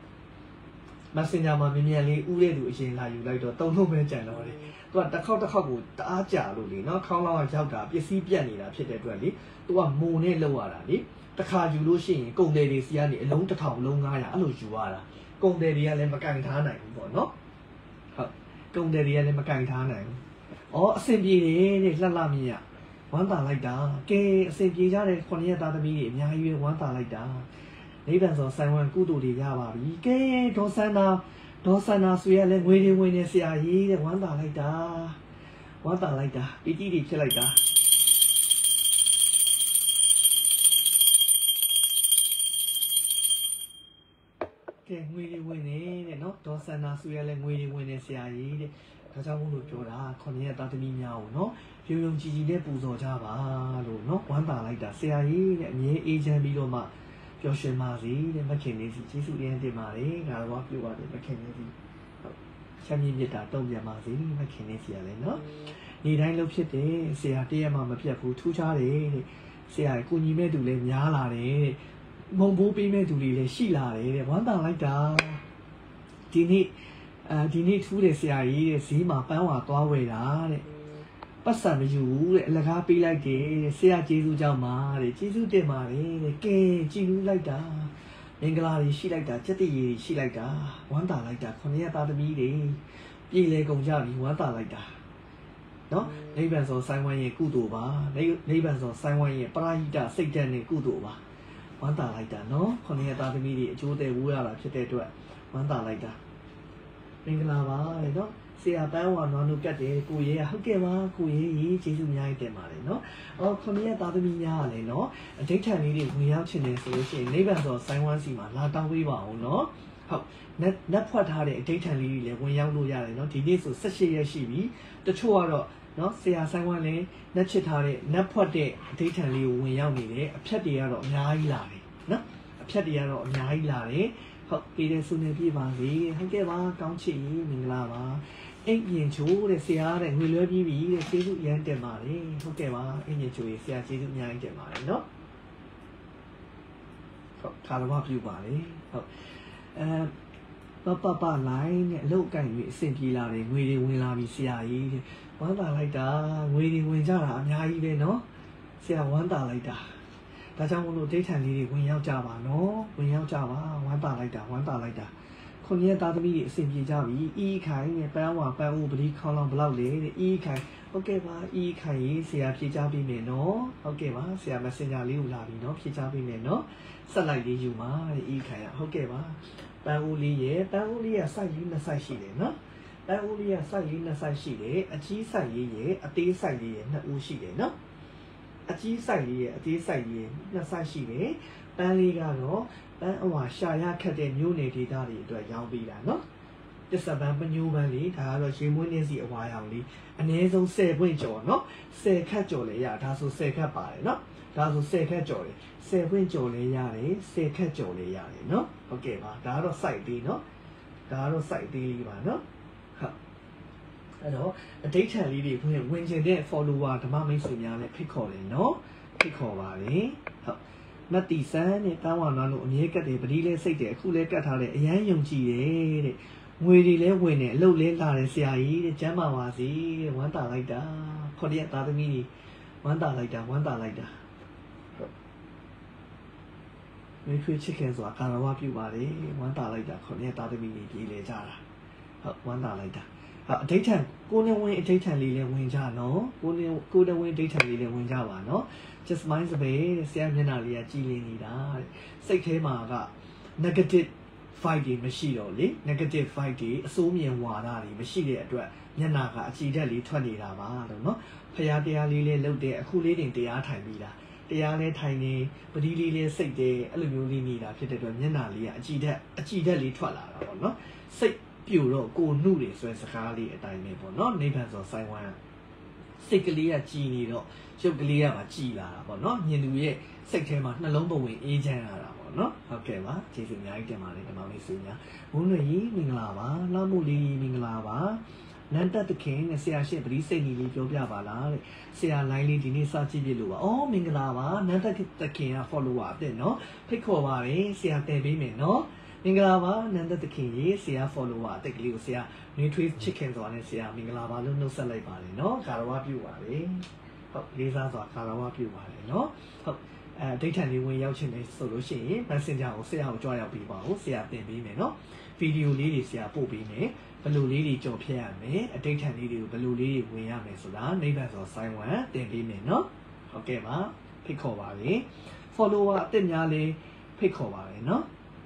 messenger မှာမြန်မြန်လေးဥတဲ့သူအရင်လာယူလိုက်တော့သုံးလုံးပဲကြံတော့တယ်သူကတစ်ခေါက်တစ်ခေါက်ကိုတအားကြာလို့လေနော်ခေါင်းလောင်းကရောက်တာပစ္စည်းပြတ်နေတာဖြစ်တဲ့အတွက်လေသူကမုံနဲ့လောက်ရတာလေတစ်ခါယူလို့ရှိရင်ကုန်တယ်တွေစီကနေအလုံးတစ်ထောင်လုံးငါးရာအဲ့လိုယူရတာကုန်တယ်တွေကလည်းမကင်ထားနိုင်ဘူးပေါ့နော်ဟုတ်ကုန်တယ်တွေကလည်းမကင်ထားနိုင်ဘူးဩအဆင်ပြေတယ်တဲ့လှလှမြင်ရဝမ်းသာလိုက်တာကဲအဆင်ပြေကြတဲ့ခုနှစ်ရက်သားသမီးတွေအများကြီးဝမ်းသာလိုက်တာနိဗ္ဗာန်ဆိုဆိုင်ဝမ်ကုသိုလ်တွေရပါပြီကဲဒေါ်စန္နာဒေါ်စန္နာဆွေရလဲငွေတွေဝင်နေဆရာကြီးတဲ့ဝမ်းသာလိုက်တာဝမ်းသာလိုက်တာပီတိတွေဖြစ်လိုက်တာကဲငွေတွေဝင်နေတဲ့နော်ဒေါ်စန္နာဆွေရလဲငွေတွေဝင်နေဆရာကြီးတဲ့ဒါကြောင့်မို့လို့ပြောတာခုနှစ်ရက်သားသမီးများကိုနော်ရုံရုံကြည်ကြည်နဲ့ပူဇော်ကြပါလို့နော်ဝမ်းသာလိုက်တာဆရာကြီးတဲ့အမြဲအေးချမ်းပြီးတော့မှပျော်ရွှင်ပါစေတဲ့မခင်လေးစီကျေးဇူးတင်တင်ပါတယ်ငါတော့ပြုပါတယ်မခင်လေးစီဟုတ်ချမ်းမြေ့မြတ်တာတုံ့ပြန်ပါစေမခင်လေးစီရလဲနော်နေတိုင်းလှုပ်ဖြစ်တယ်ဆရာတရက်မှမပြတ်ဘူးထူးခြားတယ်တဲ့ဆရာကိုညီမဲ့သူလည်းများလာတယ်တဲ့မုံဘိုးပေးမဲ့သူတွေလည်းရှိလာတယ်တဲ့ဝမ်းသာလိုက်တာဒီနေ့အဲဒီနေ့ထူးတယ်ဆရာကြီးတဲ့ဈေးမှာပန်းဝါသွားဝယ်တာတဲ့ပတ်စံမယူဘူးတဲ့အလကားပေးလိုက်တယ်ဆရာကျေးဇူးကြောင့်ပါတဲ့ကျေးဇူးတင်ပါတယ်တဲ့ကဲကြည်လူးလိုက်တာမင်္ဂလာတွေရှိလိုက်တာစက်တရည်ရှိလိုက်တာဝမ်းသာလိုက်တာခုနှစ်ရက်သားသမီးတွေပြည်လေကုန်ကြပြီဝမ်းသာလိုက်တာနော်နိဗ္ဗာန်ဆိုဆိုင်ဝိုင်းရဲ့ကုသိုလ်ပါနိဗ္ဗာန်ဆိုဆိုင်ဝိုင်းရဲ့ပရာဟိတစိတ်ဓာတ်နဲ့ကုသိုလ်ပါဝမ်းသာလိုက်တာနော်ခုနှစ်ရက်သားသမီးတွေအကျိုးတဲ့ဝူးရတာဖြစ်တဲ့အတွက်ဝမ်းသာလိုက်တာမင်္ဂလာပါလေနော်ဆရာပန်းဝါနွားတို့ကတ်တယ်ကိုရဲဟုတ်ကဲ့ပါကိုရဲကြီးကျေးဇူးများကြီးတင်ပါတယ်နော်အော်ခမရသားသမီးများကလည်းနော်အဋိဋ္ဌံလေးတွေဝင်ရောက်ချင်တယ်ဆိုလို့ရှိရင်နိဗ္ဗာန်ဆိုဆိုင်းဝမ်းစီမှာလာတောင်းပေးပါအောင်နော်ဟုတ်နက်နက်ဖွက်ထားတဲ့အဋိဋ္ဌံလေးတွေလည်းဝင်ရောက်လို့ရတယ်နော်ဒီနေ့ဆို၁၈ရက်ရှိပြီတချို့ကတော့နော်ဆရာဆိုင်းဝမ်းလည်းနက်ချစ်ထားတဲ့နက်ဖွက်တဲ့အဋိဋ္ဌံလေးကိုဝင်ရောက်နေတယ်အဖြတ်တွေကတော့အများကြီးလာတယ်နော်အဖြတ်တွေကတော့အများကြီးလာတယ်ဟုတ်ပြည်တဲ့ဆုနေပြပါစေဟုတ်ကဲ့ပါကောင်းချစ်ကြီးမင်္ဂလာပါအိမ်ရင်ချိုးတဲ့ဆရာတဲ့ငွေလွှဲပြီးပြီတဲ့ကျေးဇူးရမ်းတင်ပါတယ်ဟုတ်ကဲ့ပါအိမ်ရင်ချိုးရေဆရာကျေးဇူးအများကြီးတင်ပါတယ်နော်ဟုတ်ခါရမပြုပါလေဟုတ်အဲပပပလိုင်းနဲ့အလုတ်ကင်ပြီးအဆင်ပြေလာတယ်ငွေတွေဝင်လာပြီဆရာကြီးတဲ့ဝမ်းသာလိုက်တာငွေတွေဝင်ကြတာအများကြီးပဲနော်ဆရာဝမ်းသာလိုက်တာဒါကြောင့်မလို့ဒိဋ္ဌံလေးတွေဝင်ရောက်ကြပါနော်ဝင်ရောက်ကြပါဝမ်းသာလိုက်တာဝမ်းသာလိုက်တာခုနှစ်သားသမီးတွေအဆင်ပြေကြပြီအီးခိုင်နဲ့ပန်းဝါပန်းဦးပတိခေါင်းလောင်ဘလောက်လေတဲ့အီးခိုင်ဟုတ်ကဲ့ပါအီးခိုင်ရေးဆရာဖြေချပေးမယ်နော်ဟုတ်ကဲ့ပါဆရာ messenger လေးကိုလာပြီနော်ဖြေချပေးမယ်နော်ဆက်လိုက်လေးယူပါတဲ့အီးခိုင်ကဟုတ်ကဲ့ပါပန်းဦးလေးရဲ့ပန်းဦးလေးကစိုက်လေးနှစ်စိုက်ရှိတယ်နော်ပန်းဦးလေးကစိုက်လေးနှစ်စိုက်ရှိတယ်အကြီးစိုက်လေးရဲ့အသေးစိုက်လေးရဲ့နှစ်ဦးရှိတယ်နော်အကြီးစိုက်လေးရဲ့အသေးစိုက်လေးရဲ့နှစ်စိုက်ရှိတယ်ပန်းလေးကတော့ပန်းအဝါရှာရခက်တဲ့မျိုးနယ်ဒေသတွေအတွက်ရောင်းပေးတာနော်တစ္ဆပန်းပညိုးပန်းလေးဒါကတော့ရေမွေးနှင်းစီအဝါရောင်လေးအနည်းဆုံးဆယ်ပွင့်ကျော်နော်ဆယ်ခက်ကျော်လည်းရဒါဆိုဆယ်ခက်ပါတယ်နော်ဒါဆိုဆယ်ခက်ကျော်တယ်ဆယ်ပွင့်ကျော်လည်းရတယ်ဆယ်ခက်ကျော်လည်းရတယ်နော်ဟုတ်ကဲ့ပါဒါကတော့ site သေးနော်ဒါကတော့ site သေးလေးပါနော်ဟုတ်အဲ့တော့အဒိဋ္ဌံလေးတွေဝင်ဝင်ကျင်တဲ့ follower ဓမ္မမိတ်ဆွေများလည်းဖိတ်ခေါ်တယ်နော်ဖိတ်ခေါ်ပါလေဟုတ်မတ်တီဆန်းနဲ့တန်းဝါနွားလို့အမြဲကတ်တယ်ပတိလဲစိတ်တယ်အခုလဲကတ်ထားတယ်အရန်ယုံကြည်တယ်တဲ့ငွေတွေလဲဝင်တယ်အလုပ်လဲလာတယ်ဆရာကြီးတဲ့ကျမ်းပါပါစေတဲ့ဝမ်းသာလိုက်တာခေါ်တဲ့သားသမီးတွေဝမ်းသာလိုက်တာဝမ်းသာလိုက်တာဟုတ်မေခွေချစ်ခင်ဆိုတာကာရဝပြုပါလေဝမ်းသာလိုက်တာခေါ်တဲ့သားသမီးတွေပြေးလေကြတာဟုတ်ဝမ်းသာလိုက်တာအဒိဋ္ဌံကိုနေဝင်အဒိဋ္ဌံလေးလည်းဝင်ကြနော်ကိုနေကိုနေဝင်အဒိဋ္ဌံလေးလည်းဝင်ကြပါနော် just mind စပယ်ဆရာမျက်နှာလေးကကြည်လင်နေတာစိတ်ထဲမှာက negative vibe တွေမရှိတော့လေ negative vibe တွေအစိုးမြင်ဝါဒတွေမရှိတဲ့အတွက်မျက်နှာကအကြည်ဓာတ်လေးထွက်နေတာပါလို့နော်ဖရာတရားလေးလေးလုပ်တဲ့အခုလေးတင်တရားထိုင်ပြီးတာတရားလေးထိုင်နေပတိလေးလေးစိတ်တယ်အဲ့လိုမျိုးလေးနေတာဖြစ်တဲ့အတွက်မျက်နှာလေးကအကြည်ဓာတ်အကြည်ဓာတ်လေးထွက်လာတာပေါ့နော်စိတ်ပြူတော့ကိုနှုတွေဆိုတဲ့စကားလေးအတိုင်းပဲပေါ့နော်နိဗ္ဗာန်ဆိုဆိုင်ဝမ်စိတ်ကလေးကကြည်နေတော့ရုပ်ကလေးကမှကြည်လာတာပေါ့နော်မြင်သူရဲ့စိတ်ထဲမှာနှလုံးသွင်းအေးချမ်းလာတာပေါ့နော်ဟုတ်ကဲ့ပါကျေးဇူးအများကြီးတင်ပါတယ်ဒီမှာလေးစုညာဘုန်းတော်ကြီးမင်္ဂလာပါလာမှုလေးမင်္ဂလာပါနန္တတခင်နဲ့ဆရာရှင်းပရိစိတ်ကြီးလေးပြောပြပါလားတဲ့ဆရာ line လေးဒီနေ့စကြည့်ပြလို့ပါအော်မင်္ဂလာပါနန္တတခင်က follower အတဲ့နော်ဖိတ်ခေါ်ပါတယ်ဆရာတင်ပေးမယ်နော်မင်္ဂလာပါနန္ဒတခင်ရေဆရာ follower အတက်ကလေးကိုဆရာ nutrient chicken ဆိုတာနဲ့ဆရာမင်္ဂလာပါလို့နှုတ်ဆက်လိုက်ပါတယ်နော်ကာရဝပြုပါတယ်ဟုတ်လေးစားစွာကာရဝပြုပါတယ်နော်ဟုတ်အဲဒိဋ္ဌံလေးဝင်ရောက်ခြင်းပဲဆိုလို့ရှိရင် messenger ကိုဆရာကိုကြွားရောက်ပြီးပါဦးဆရာတင်ပေးမယ်နော်ဗီဒီယိုလေးတွေဆရာပို့ပေးမယ်ဘယ်လိုလေးတွေကြော်ဖြတ်ရမယ်အဒိဋ္ဌံလေးတွေကိုဘယ်လိုလေးတွေဝင်ရမယ်ဆိုတာနိဗ္ဗာန်ဆိုဆိုင်းဝမ်တင်ပေးမယ်နော်ဟုတ်ကဲ့ပါဖိတ်ခေါ်ပါလေ follower အတက်များလေးဖိတ်ခေါ်ပါလေနော်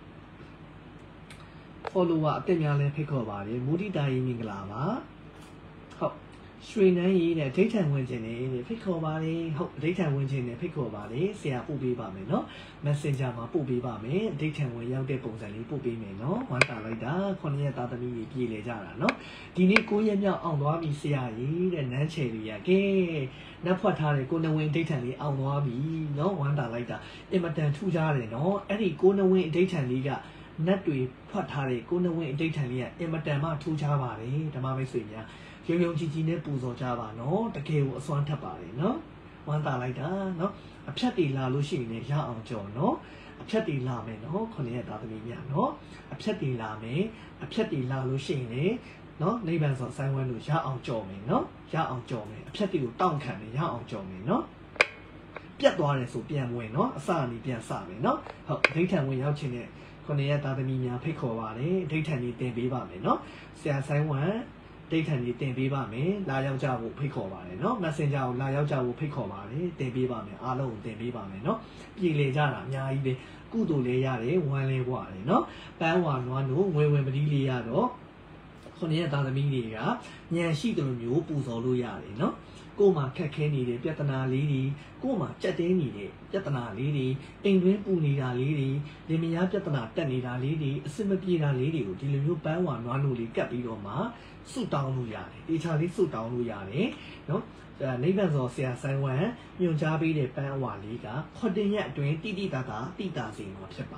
follower အတက်များလဲဖိတ်ခေါ်ပါတယ်မူတိတာကြီးမင်္ဂလာပါဟုတ်ရွှေနန်းကြီးနဲ့ဒိဋ္ဌံဝင်ခြင်းနဲ့ဖိတ်ခေါ်ပါတယ်ဟုတ်ဒိဋ္ဌံဝင်ခြင်းနဲ့ဖိတ်ခေါ်ပါတယ်ဆရာပို့ပေးပါမယ်နော် messenger မှာပို့ပေးပါမယ်ဒိဋ္ဌံဝင်ရောက်တဲ့ပုံစံလေးပို့ပေးမယ်နော်ဝမ်းသာလိုက်တာခုနှစ်ရက်သားသမီးကြီးပြေးလေကြတာနော်ဒီနေ့ကိုရက်မြောက်အောင်သွားပြီဆရာကြီးတဲ့နန်းချယ်လေးရကဲနတ်ဖွက်ထားတဲ့ကိုနဝင်းဒိဋ္ဌံလေးအောင်သွားပြီနော်ဝမ်းသာလိုက်တာအင်မတန်ထူးခြားတယ်နော်အဲ့ဒီကိုနဝင်းဒိဋ္ဌံလေးကနတ်တွေဖွက်ထားတဲ့ကိုနဝင်းအတိတ်ထန်လေးကအင်မတန်မှထူးခြားပါတယ်ဓမ္မမိတ်ဆွေများရုံရုံကြည်ကြည်နဲ့ပူဇော်ကြပါနော်တကယ်ကိုအစွမ်းထက်ပါတယ်နော်ဝမ်းသာလိုက်တာနော်အဖြတ်တွေလာလို့ရှိရင်လည်းရအောင်ကြော်နော်အဖြတ်တွေလာမယ်နော်ခொနည်းသားသမီးများနော်အဖြတ်တွေလာမယ်အဖြတ်တွေလာလို့ရှိရင်လည်းနော်နိဗ္ဗာန်ဆိုဆိုင်ဝမ်လို့ရအောင်ကြော်မယ်နော်ရအောင်ကြော်မယ်အဖြတ်တွေကိုတောင့်ခံမယ်ရအောင်ကြော်မယ်နော်ပြတ်သွားတယ်ဆိုပြန်ဝင်နော်အစအနေပြန်စမယ်နော်ဟုတ်ဒိဋ္ဌံဝင်ရောက်ခြင်းနဲ့ခုနှစ်ရက်သားသမီးများဖိတ်ခေါ်ပါတယ်ဒိဋ္ဌံကြီးတင်ပေးပါမယ်နော်ဆရာဆိုင်ဝမ်ဒိဋ္ဌံကြီးတင်ပေးပါမယ်လာရောက်ကြဖို့ဖိတ်ခေါ်ပါတယ်နော် messenger ကိုလာရောက်ကြဖို့ဖိတ်ခေါ်ပါတယ်တင်ပေးပါမယ်အားလုံးကိုတင်ပေးပါမယ်နော်ပြည်လေကြတာအများကြီးပဲကုသိုလ်လေးရတယ်ဝမ်းလေးပွားတယ်နော်ပန်းဝါနွားတို့ငွေဝင်ပတိလေးရတော့ခုနှစ်ရက်သားသမီးတွေကညံရှိတယ်လို့မျိုးပူဇော်လို့ရတယ်နော်ကို့မှာခက်ခဲနေတဲ့ပြဿနာလေးတွေကို့မှာကြက်တဲနေတဲ့ပြဿနာလေးတွေအိမ်တွင်းပူနေတာလေးတွေလင်မယားပြဿနာတက်နေတာလေးတွေအစစ်မပြေတာလေးတွေကိုဒီလိုမျိုးပန်းဝါနွားလို့လေးကပ်ပြီးတော့မှဆုတောင်းလို့ရတယ်တေချာလေးဆုတောင်းလို့ရတယ်နော်နိဗ္ဗာန်ဆိုဆရာဆိုင်ဝမ်ညွှန်ကြားပေးတဲ့ပန်းဝါလေးကခုနှစ်ရက်အတွင်းတိတိတသာတိတာစီမှာဖြစ်ပါတယ်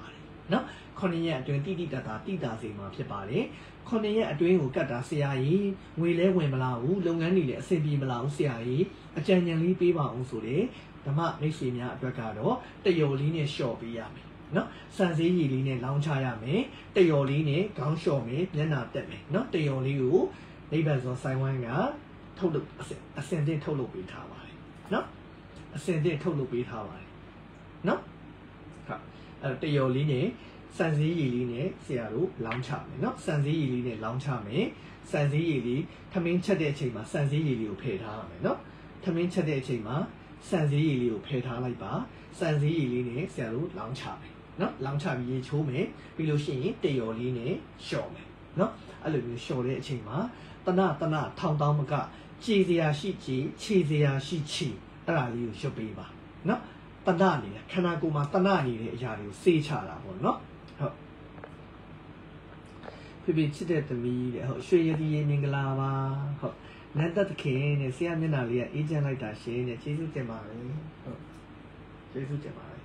နော်ခုနှစ်ရက်အတွင်းတိတိတတ်တာတိတာစီမှာဖြစ်ပါတယ်ခုနှစ်ရက်အတွင်းကိုကတ်တာဆရာကြီးငွေလဲဝင်မလာဘူးလုပ်ငန်းတွေလည်းအဆင်ပြေမလာဘူးဆရာကြီးအကြံဉာဏ်လေးပေးပါအောင်ဆိုတဲ့ဓမ္မမိတ်ဆွေများအတွက်ကတော့တယော်လေးနဲ့လျှော့ပေးရမယ်နော်စံစည်းရည်လေးနဲ့လောင်းချရမယ်တယော်လေးနဲ့ခေါင်းလျှော့မယ်မျက်နှာတက်မယ်နော်တယော်လေးကိုနိဗ္ဗာန်စောဆိုင်ဝိုင်းကထုတ်လုပ်အစင်တင်ထုတ်လုပ်ပေးထားပါတယ်နော်အစင်တင်ထုတ်လုပ်ပေးထားပါတယ်နော်ဟုတ်အဲတယော်လေးနဲ့စံစည်းရည်လေးနဲ့ဆရာတို့လောင်းချမယ်နော်စံစည်းရည်လေးနဲ့လောင်းချမယ်စံစည်းရည်လေးထမင်းချက်တဲ့အချိန်မှာစံစည်းရည်လေးကိုဖယ်ထားရမယ်နော်ထမင်းချက်တဲ့အချိန်မှာစံစည်းရည်လေးကိုဖယ်ထားလိုက်ပါစံစည်းရည်လေးနဲ့ဆရာတို့လောင်းချမယ်နော်လောင်းချပြီးရေချိုးမယ်ပြီးလို့ရှိရင်တယော်လေးနဲ့လျှော့မယ်နော်အဲ့လိုမျိုးလျှော့တဲ့အချိန်မှာတနတနထောင်တောင်းမကခြေစရာရှိခြေခြေစရာရှိခြေအဲ့ဒါလေးကိုရွတ်ပေးပါနော်တနနေခန္ဓာကိုယ်မှာတနနေတဲ့အရာတွေကိုစေးချတာပေါ့နော်ဟုတ်ပြပြချစ်တဲ့သမီးတဲ့ဟုတ်ရွှေရည်ရည်မင်္ဂလာပါဟုတ်နတ်တခင်နဲ့ဆရာမျက်နှာလေးကအေးချမ်းလိုက်တာရှင်တဲ့ကျေးဇူးတင်ပါတယ်ဟုတ်ကျေးဇူးတင်ပါတယ်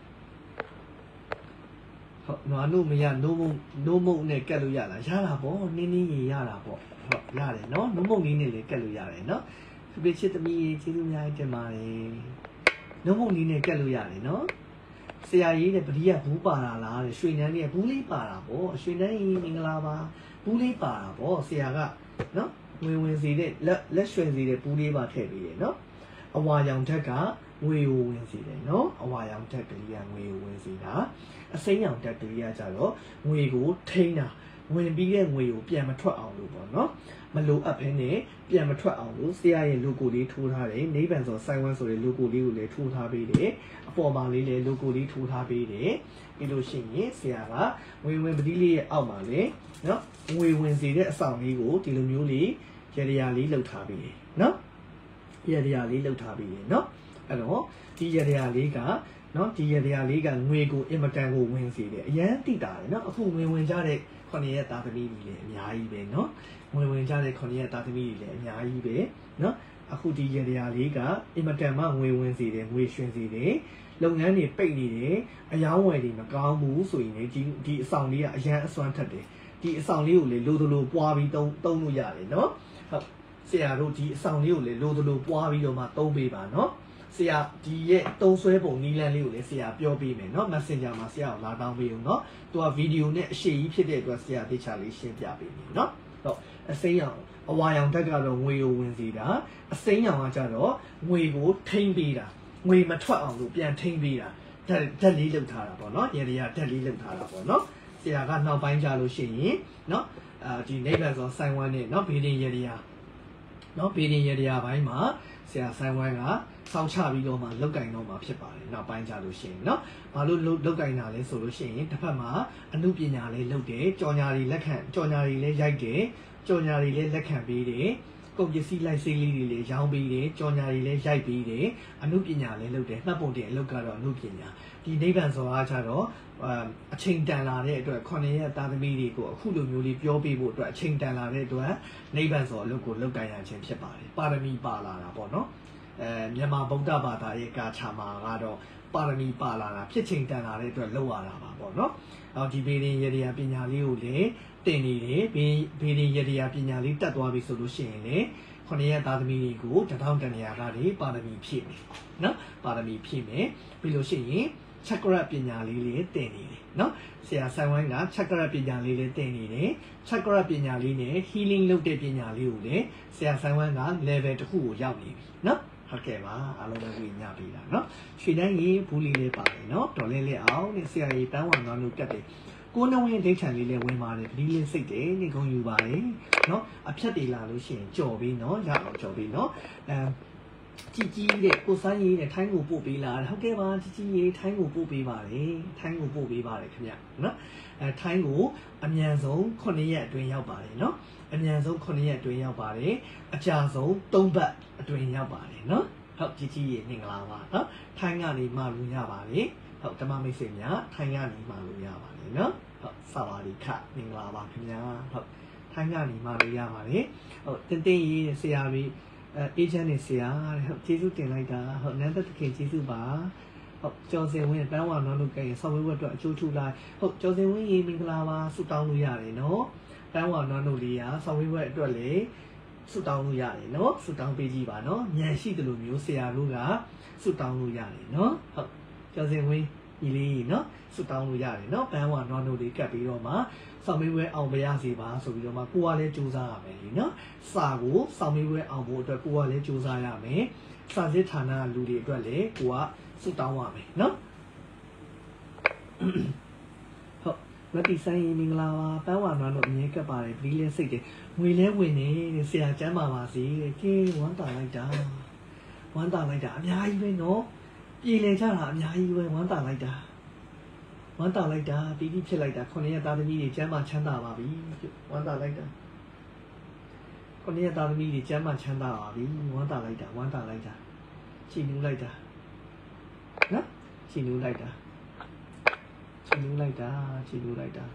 ဟုတ်နွားတို့မရနိုးမုံနိုးမုံနဲ့ကက်လို့ရလားရတာပေါ့နင်းနင်းရေရတာပေါ့ဟုတ်ရတယ်နော်နိုးမုံလေးနဲ့လည်းကက်လို့ရတယ်နော်ပြပြချစ်သမီးကျေးဇူးများတင်ပါတယ်နိုးမုံလေးနဲ့ကက်လို့ရတယ်နော်ဆရာကြီးတဲ့ပရိယဘူးပါတာလားတဲ့ရွှေနန်းလေးဘူးလေးပါတာပေါ့ရွှေနန်းကြီးမင်္ဂလာပါဘူးလေးပါတာပေါ့ဆရာကနော်ငွေဝင်စီတဲ့လက်လက်ရွှေစီတဲ့ဘူးလေးပါထည့်ပေးတယ်နော်အဝါရောင်ဓာတ်ကငွေကိုဝင်စီတယ်နော်အဝါရောင်ဓာတ်ကလေးကငွေကိုဝင်စီတာအစိမ်းရောင်ဓာတ်ကလေးကကြတော့ငွေကိုထိန်းတာဝင်ပြီးတဲ့ငွေကိုပြန်မထွက်အောင်လို့ပေါ့နော်မလိုအပ်ဘဲနဲ့ပြန်မထွက်အောင်လို့ဆရာရဲ့ logo လေးထိုးထားတယ်နိဗ္ဗာန်ဆိုဆိုင်ဝမ်ဆိုတဲ့ logo လေးကိုလည်းထိုးထားပေးတယ်အပေါ်မှာလေးလည်း logo လေးထိုးထားပေးတယ်ပြီးလို့ရှိရင်ဆရာကငွေဝင်ပတိလေးရဲ့အောက်မှာလည်းနော်ငွေဝင်စီတဲ့အဆောင်လေးကိုဒီလိုမျိုးလေးရရရာလေးလှုပ်ထားပေးတယ်နော်ရရရာလေးလှုပ်ထားပေးတယ်နော်အဲ့တော့ဒီရရရာလေးကနော်ဒီရရရာလေးကငွေကိုအင်မတန်ကိုဝင်စီတယ်အရန်တိတာတယ်နော်အခုငွေဝင်ကြတဲ့ခုနှစ်ရက်သားသမီးတွေလည်းအများကြီးပဲနော်ငွေဝင်ကြတဲ့ခုနှစ်ရက်သားသမီးတွေလည်းအများကြီးပဲနော်အခုဒီရရရာလေးကအင်မတန်မှငွေဝင်စီတယ်ငွေရွှင်စီတယ်လုပ်ငန်းတွေပိတ်နေတယ်အယောင်းဝယ်တွေမကောင်းဘူးဆိုရင်ဒီဒီအဆောင်လေးကအရန်အစွမ်းထက်တယ်ဒီအဆောင်လေးကိုလေလိုသလိုပွားပြီးသုံးသုံးလို့ရတယ်နော်ဟုတ်ဆရာတို့ဒီအဆောင်လေးကိုလေလိုသလိုပွားပြီးတော့မှသုံးပေးပါနော်ဆရာဒီရဲ့တုံးဆွဲပုံနီးလန်းလေးကိုလည်းဆရာပြောပေးမယ်နော် Messenger မှာဆရာကိုလာတောင်းပေးဦးနော်သူကဗီဒီယိုနဲ့အရှိကြီးဖြစ်တဲ့အတွက်ဆရာတေချာလေးရှင်းပြပေးမယ်နော်ဟုတ်အစိမ်းရောင်အဝါရောင်ဓာတ်ကတော့ငွေကိုဝင်စီတာအစိမ်းရောင်ကကြတော့ငွေကိုထိမ့်ပေးတာငွေမထွက်အောင်လို့ပြန်ထိမ့်ပေးတာဓာတ်ဓာတ်လေးလှုပ်ထားတာပေါ့နော်ရေရီကဓာတ်လေးလှုပ်ထားတာပေါ့နော်ဆရာကနောက်ပိုင်းကြလို့ရှိရင်နော်အာဒီနိဗ္ဗာန်ဆိုဆိုင်ဝမ်နဲ့နော်ဘေးဒင်ရေရီနော်ဘေးဒင်ရေရီဘိုင်းမှာဆရာဆိုင်ဝမ်ကစောင့်ချပြီးတော့မှလောက်ကင်တော့မှဖြစ်ပါတယ်နောက်ပိုင်းကြလို့ရှိရင်နော်ဘာလို့လောက်ကင်တာလဲဆိုလို့ရှိရင်တစ်ဖက်မှာအမှုပညာလေးလုပ်တယ်ကြော်ညာတွေလက်ခံကြော်ညာတွေလည်းရိုက်တယ်ကြော်ညာတွေလည်းလက်ခံပေးတယ်ကုန်ပစ္စည်းလိုက်ဆေးလေးတွေလည်းရောင်းပေးတယ်ကြော်ညာတွေလည်းရိုက်ပေးတယ်အမှုပညာလည်းလုပ်တယ်မှတ်ပုံတင်အလုပ်ကတော့အမှုပညာဒီနိဗ္ဗာန်ဆိုတာကြတော့အချိန်တန်လာတဲ့အတွက်ခုနှစ်ရက်သားသမီးတွေကိုအခုလိုမျိုးလေးပြောပြဖို့အတွက်အချိန်တန်လာတဲ့အတွက်နိဗ္ဗာန်ဆိုအလုပ်ကိုလုပ်ကိုင်ရခြင်းဖြစ်ပါတယ်ပါရမီပါလာတာပေါ့နော်အဲမြန်မာဗုဒ္ဓဘာသာရဲ့ကာချာမှာကတော့ပါရမီပါလာတာဖြစ်ချိန်တန်လာတဲ့အတွက်လောက်ရတာပါပေါ့နော်အော်ဒီဘေးရင်ရရပညာလေးကိုလည်းတင်နေတယ်ဘေးဘေးရင်ရရပညာလေးတက်သွားပြီဆိုလို့ရှိရင်လေခုနှစ်ရက်သားသမီးတွေကိုတထောင်တန်ရာကလေပါရမီဖြည့်မယ်နော်ပါရမီဖြည့်မယ်ပြီးလို့ရှိရင်ချက်ကရပညာလေးလေးတင်နေတယ်နော်ဆရာဆိုင်ဝိုင်းကချက်ကရပညာလေးလေးတင်နေတယ်ချက်ကရပညာလေးနဲ့ healing လုပ်တဲ့ပညာလေးကိုလည်းဆရာဆိုင်ဝိုင်းက level တစ်ခုကိုရောက်နေပြီနော်ဟုတ်ကဲ့ပါအားလုံးပဲဝိညာဉ်ပေးတာနော်ရွှေတိုင်းကြီးဘူးလီလေးပါတယ်နော်တော်လေးလေးအောင်နဲ့ဆရာကြီးတန်းဝါငါတို့ကတ်တယ်ကိုနဝင်းဒိဋ္ဌံလေးလည်းဝင်ပါတယ်ပတိလေးစိတ်တယ်နေကုန်ယူပါတယ်နော်အဖြတ်တွေလာလို့ရှိရင်ကြော်ပြီးနော်ရအောင်ကြော်ပြီးနော်အဲကြည်ကြီးတဲ့ကိုစန်းကြီးနဲ့ထိုင်းကိုပို့ပေးလာဟုတ်ကဲ့ပါကြည်ကြီးရေထိုင်းကိုပို့ပေးပါတယ်ထိုင်းကိုပို့ပေးပါတယ်ခင်ဗျနော်အဲထိုင်းကိုအမြန်ဆုံးခုနှစ်ရက်အတွင်းရောက်ပါတယ်နော်အမြန်ဆုံးခုနှစ်ရက်အတွင်းရောက်ပါတယ်အကြာဆုံးသုံးပတ်အတွင်းရောက်ပါတယ်နော်ဟုတ်ကြည်ကြီးရေမင်္ဂလာပါနော်ထိုင်းကနေမှလို့ရပါတယ်ဟုတ်ဓမ္မမိတ်ဆွေများထိုင်းကနေမှလို့ရပါတယ်နော်ဟုတ်စပါရီခမင်္ဂလာပါခင်ဗျာဟုတ်ထိုင်းကနေမှလို့ရပါတယ်ဟုတ်တင်းတင်းရေဆရာကြီးအေဂျင့်နဲ့ဆရာဟုတ်ကျေးဇူးတင်လိုက်တာဟုတ်နန်းသက်တခင်ကျေးဇူးပါဟုတ်ကျော်စင်ဝင်းပန်းဝါနော်လို့ကြရင်ဆောက်ဝဲဝက်အတွက်အကျိုးထူလိုက်ဟုတ်ကျော်စင်ဝင်းရေမင်္ဂလာပါဆုတောင်းလို့ရတယ်နော်ပန်းဝါနော်လို့လေးကဆောက်ဝဲဝက်အတွက်လေဆုတောင်းလို့ရတယ်နော်ဆုတောင်းပေးကြည့်ပါနော်ဉာဏ်ရှိတယ်လို့မျိုးဆရာတို့ကဆုတောင်းလို့ရတယ်နော်ဟုတ်ကျော်စင်ဝင်းညီလေးနော်ဆုတောင်းလို့ရတယ်နော်ပန်းဝါနော်လို့လေးကပ်ပြီးတော့မှဆောင်းမေးပွဲအောင်ပါရစေပါဆိုပြီးတော့မှကိုကလည်းစူးစမ်းရမယ်လीနော်စာကိုဆောင်းမေးပွဲအောင်ဖို့အတွက်ကိုကလည်းစူးစမ်းရမယ်စာစစ်ဌာနလူတွေအတွက်လည်းကိုကဆုတောင်းရမယ်နော်ဟုတ်မတိဆိုင်မင်္ဂလာပါပန်းဝါနွားတို့အမြဲကပ်ပါတယ်ပြီးလဲစိတ်တယ်ငွေလဲဝင်နေဆရာကျမ်းပါပါစေကဲဝမ်းတာလိုက်တာဝမ်းတာလိုက်တာအများကြီးပဲနော်ပြည်လဲကြတာအများကြီးပဲဝမ်းတာလိုက်တာဝမ်းတာလိုက်တာပီတိဖြစ်လိုက်တာခုနှစ်ရက်သားသမီးတွေကျမ်းမာချမ်းသာပါပြီဝမ်းတာလိုက်တာခုနှစ်ရက်သားသမီးတွေကျမ်းမာချမ်းသာပါပြီဝမ်းတာလိုက်တာဝမ်းတာလိုက်တာချီနူးလိုက်တာနော်ချီနူးလိုက်တာချီနူးလိုက်တာချီနူးလိုက်တာ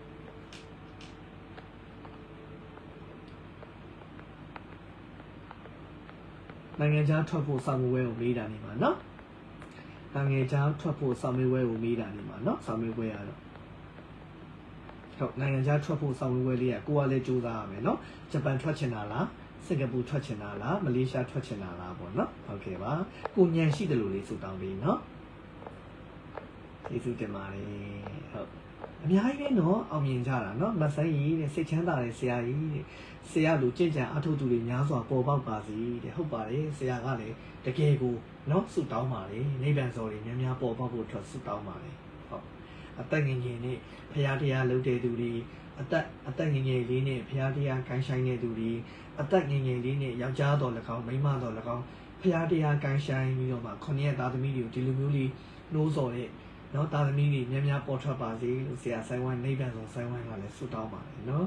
နိုင်ငံခြားထွက်ဖို့စာမေးပွဲကိုမေးတာနေမှာနော်နိုင်ငံခြားထွက်ဖို့စာမေးပွဲကိုမေးတာနေမှာနော်စာမေးပွဲရတော့ဟုတ်နိုင်ငံခြားထွက်ဖို့စာမေးပွဲလေးကကိုကလည်းစူးစမ်းရမယ်နော်ဂျပန်ထွက်ချင်တာလားစင်ကာပူထွက်ချင်တာလားမလေးရှားထွက်ချင်တာလားပေါ့နော်ဟုတ်ကဲ့ပါကိုညံရှိတယ်လို့လေးစုတောင်းပေးနော်ကျေးဇူးတင်ပါတယ်ဟုတ်အများကြီးပဲနော်အောင်မြင်ကြတာနော်မဆိုင်ကြီးတဲ့စိတ်ချမ်းသာတဲ့ဆရာကြီးတဲ့ဆရာလူကြင်ကြံအထုသူတွေများစွာပေါ်ပေါက်ပါစေတဲ့ဟုတ်ပါတယ်ဆရာကလည်းတကယ်ကိုနော်ဆုတောင်းပါလေနိဗ္ဗာန်စော်တွေများများပေါ်ပေါက်ဖို့အတွက်ဆုတောင်းပါလေဟုတ်အသက်ငယ်ငယ်နဲ့ဖရာတရားလုပ်တဲ့သူတွေအသက်အသက်ငယ်ငယ်လေးနဲ့ဖရာတရားကိုင်းဆိုင်တဲ့သူတွေအသက်ငယ်ငယ်လေးနဲ့ယောက်ျားတော်၎င်းမိန်းမတော်၎င်းဖရာတရားကိုင်းဆိုင်ပြီးတော့မှခုနှစ်ရက်သားသမီးတွေကိုဒီလိုမျိုးလေးနှိုးဆော်တဲ့နော်သားသမီးတွေများများပေါ်ထွက်ပါစေလို့ဆရာဆိုင်ဝိုင်းနိဗ္ဗာန်ဆောင်ဆိုင်ဝိုင်းကလည်းဆုတောင်းပါတယ်နော်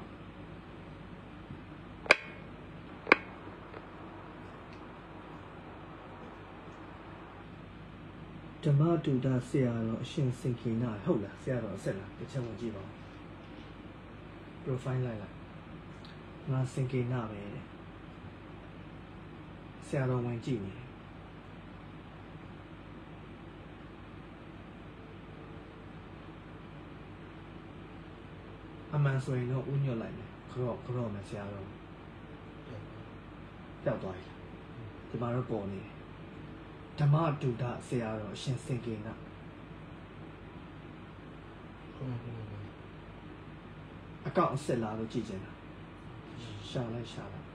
ဓမ္မတူတာဆရာတော်အရှင်စင်ကိနာဟုတ်လားဆရာတော်ဆက်လားတစ်ချက်ဝင်ကြည့်ပါဦး profile လိုက်လိုက်ငါစင်ကိနာပဲဆရာတော်ဝင်ကြည့်နေအမှန်ဆိုရင်တော့ဥညွတ်လိုက်မယ်ခရော့ခရော့မယ်ဆရာတော်ပျောက်သွားပြီဒီမှာတော့ပေါ်နေတယ်ဓမ္မတူတာဆရာတော်အရှင်စင်ကိနာအကောင့်အစစ်လာလို့ကြည့်ချင်တာရှာလိုက်ရှာလိုက်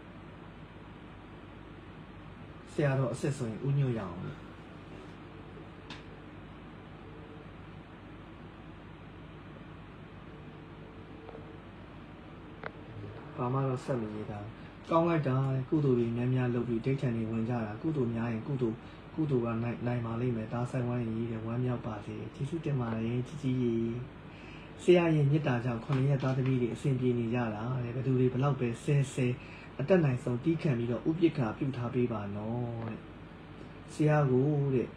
ဆရာတော်အစစ်ဆိုရင်ဥညွတ်ရအောင်လို့ဘာမှတော့ဆက်မရတာကောင်းလိုက်တာကုသိုလ်တွေများများလုပ်ပြီးဒိဋ္ဌံတွေဝင်ကြတာကုသိုလ်များရင်ကုသိုလ်ကုသိုလ်ကနိုင်နိုင်ပါလိမ့်မယ်ဒါဆိုင်ဝိုင်းရေးတယ်ဝမ်းမြောက်ပါစေကျေးဇူးတင်ပါတယ်ကြီးကြီးကြီးဆရာရဲ့မေတ္တာကြောင့်ခုနှစ်ရက်သားသမီးတွေအစဉ်ပြေနေကြတာတဲ့ဘယ်သူတွေဘလောက်ပဲဆဲဆဲအတက်နိုင်ဆုံးတီးခံပြီးတော့ဥပိ္ပခာပြုထားပေးပါနော်တဲ့ဆရာကိုတဲ့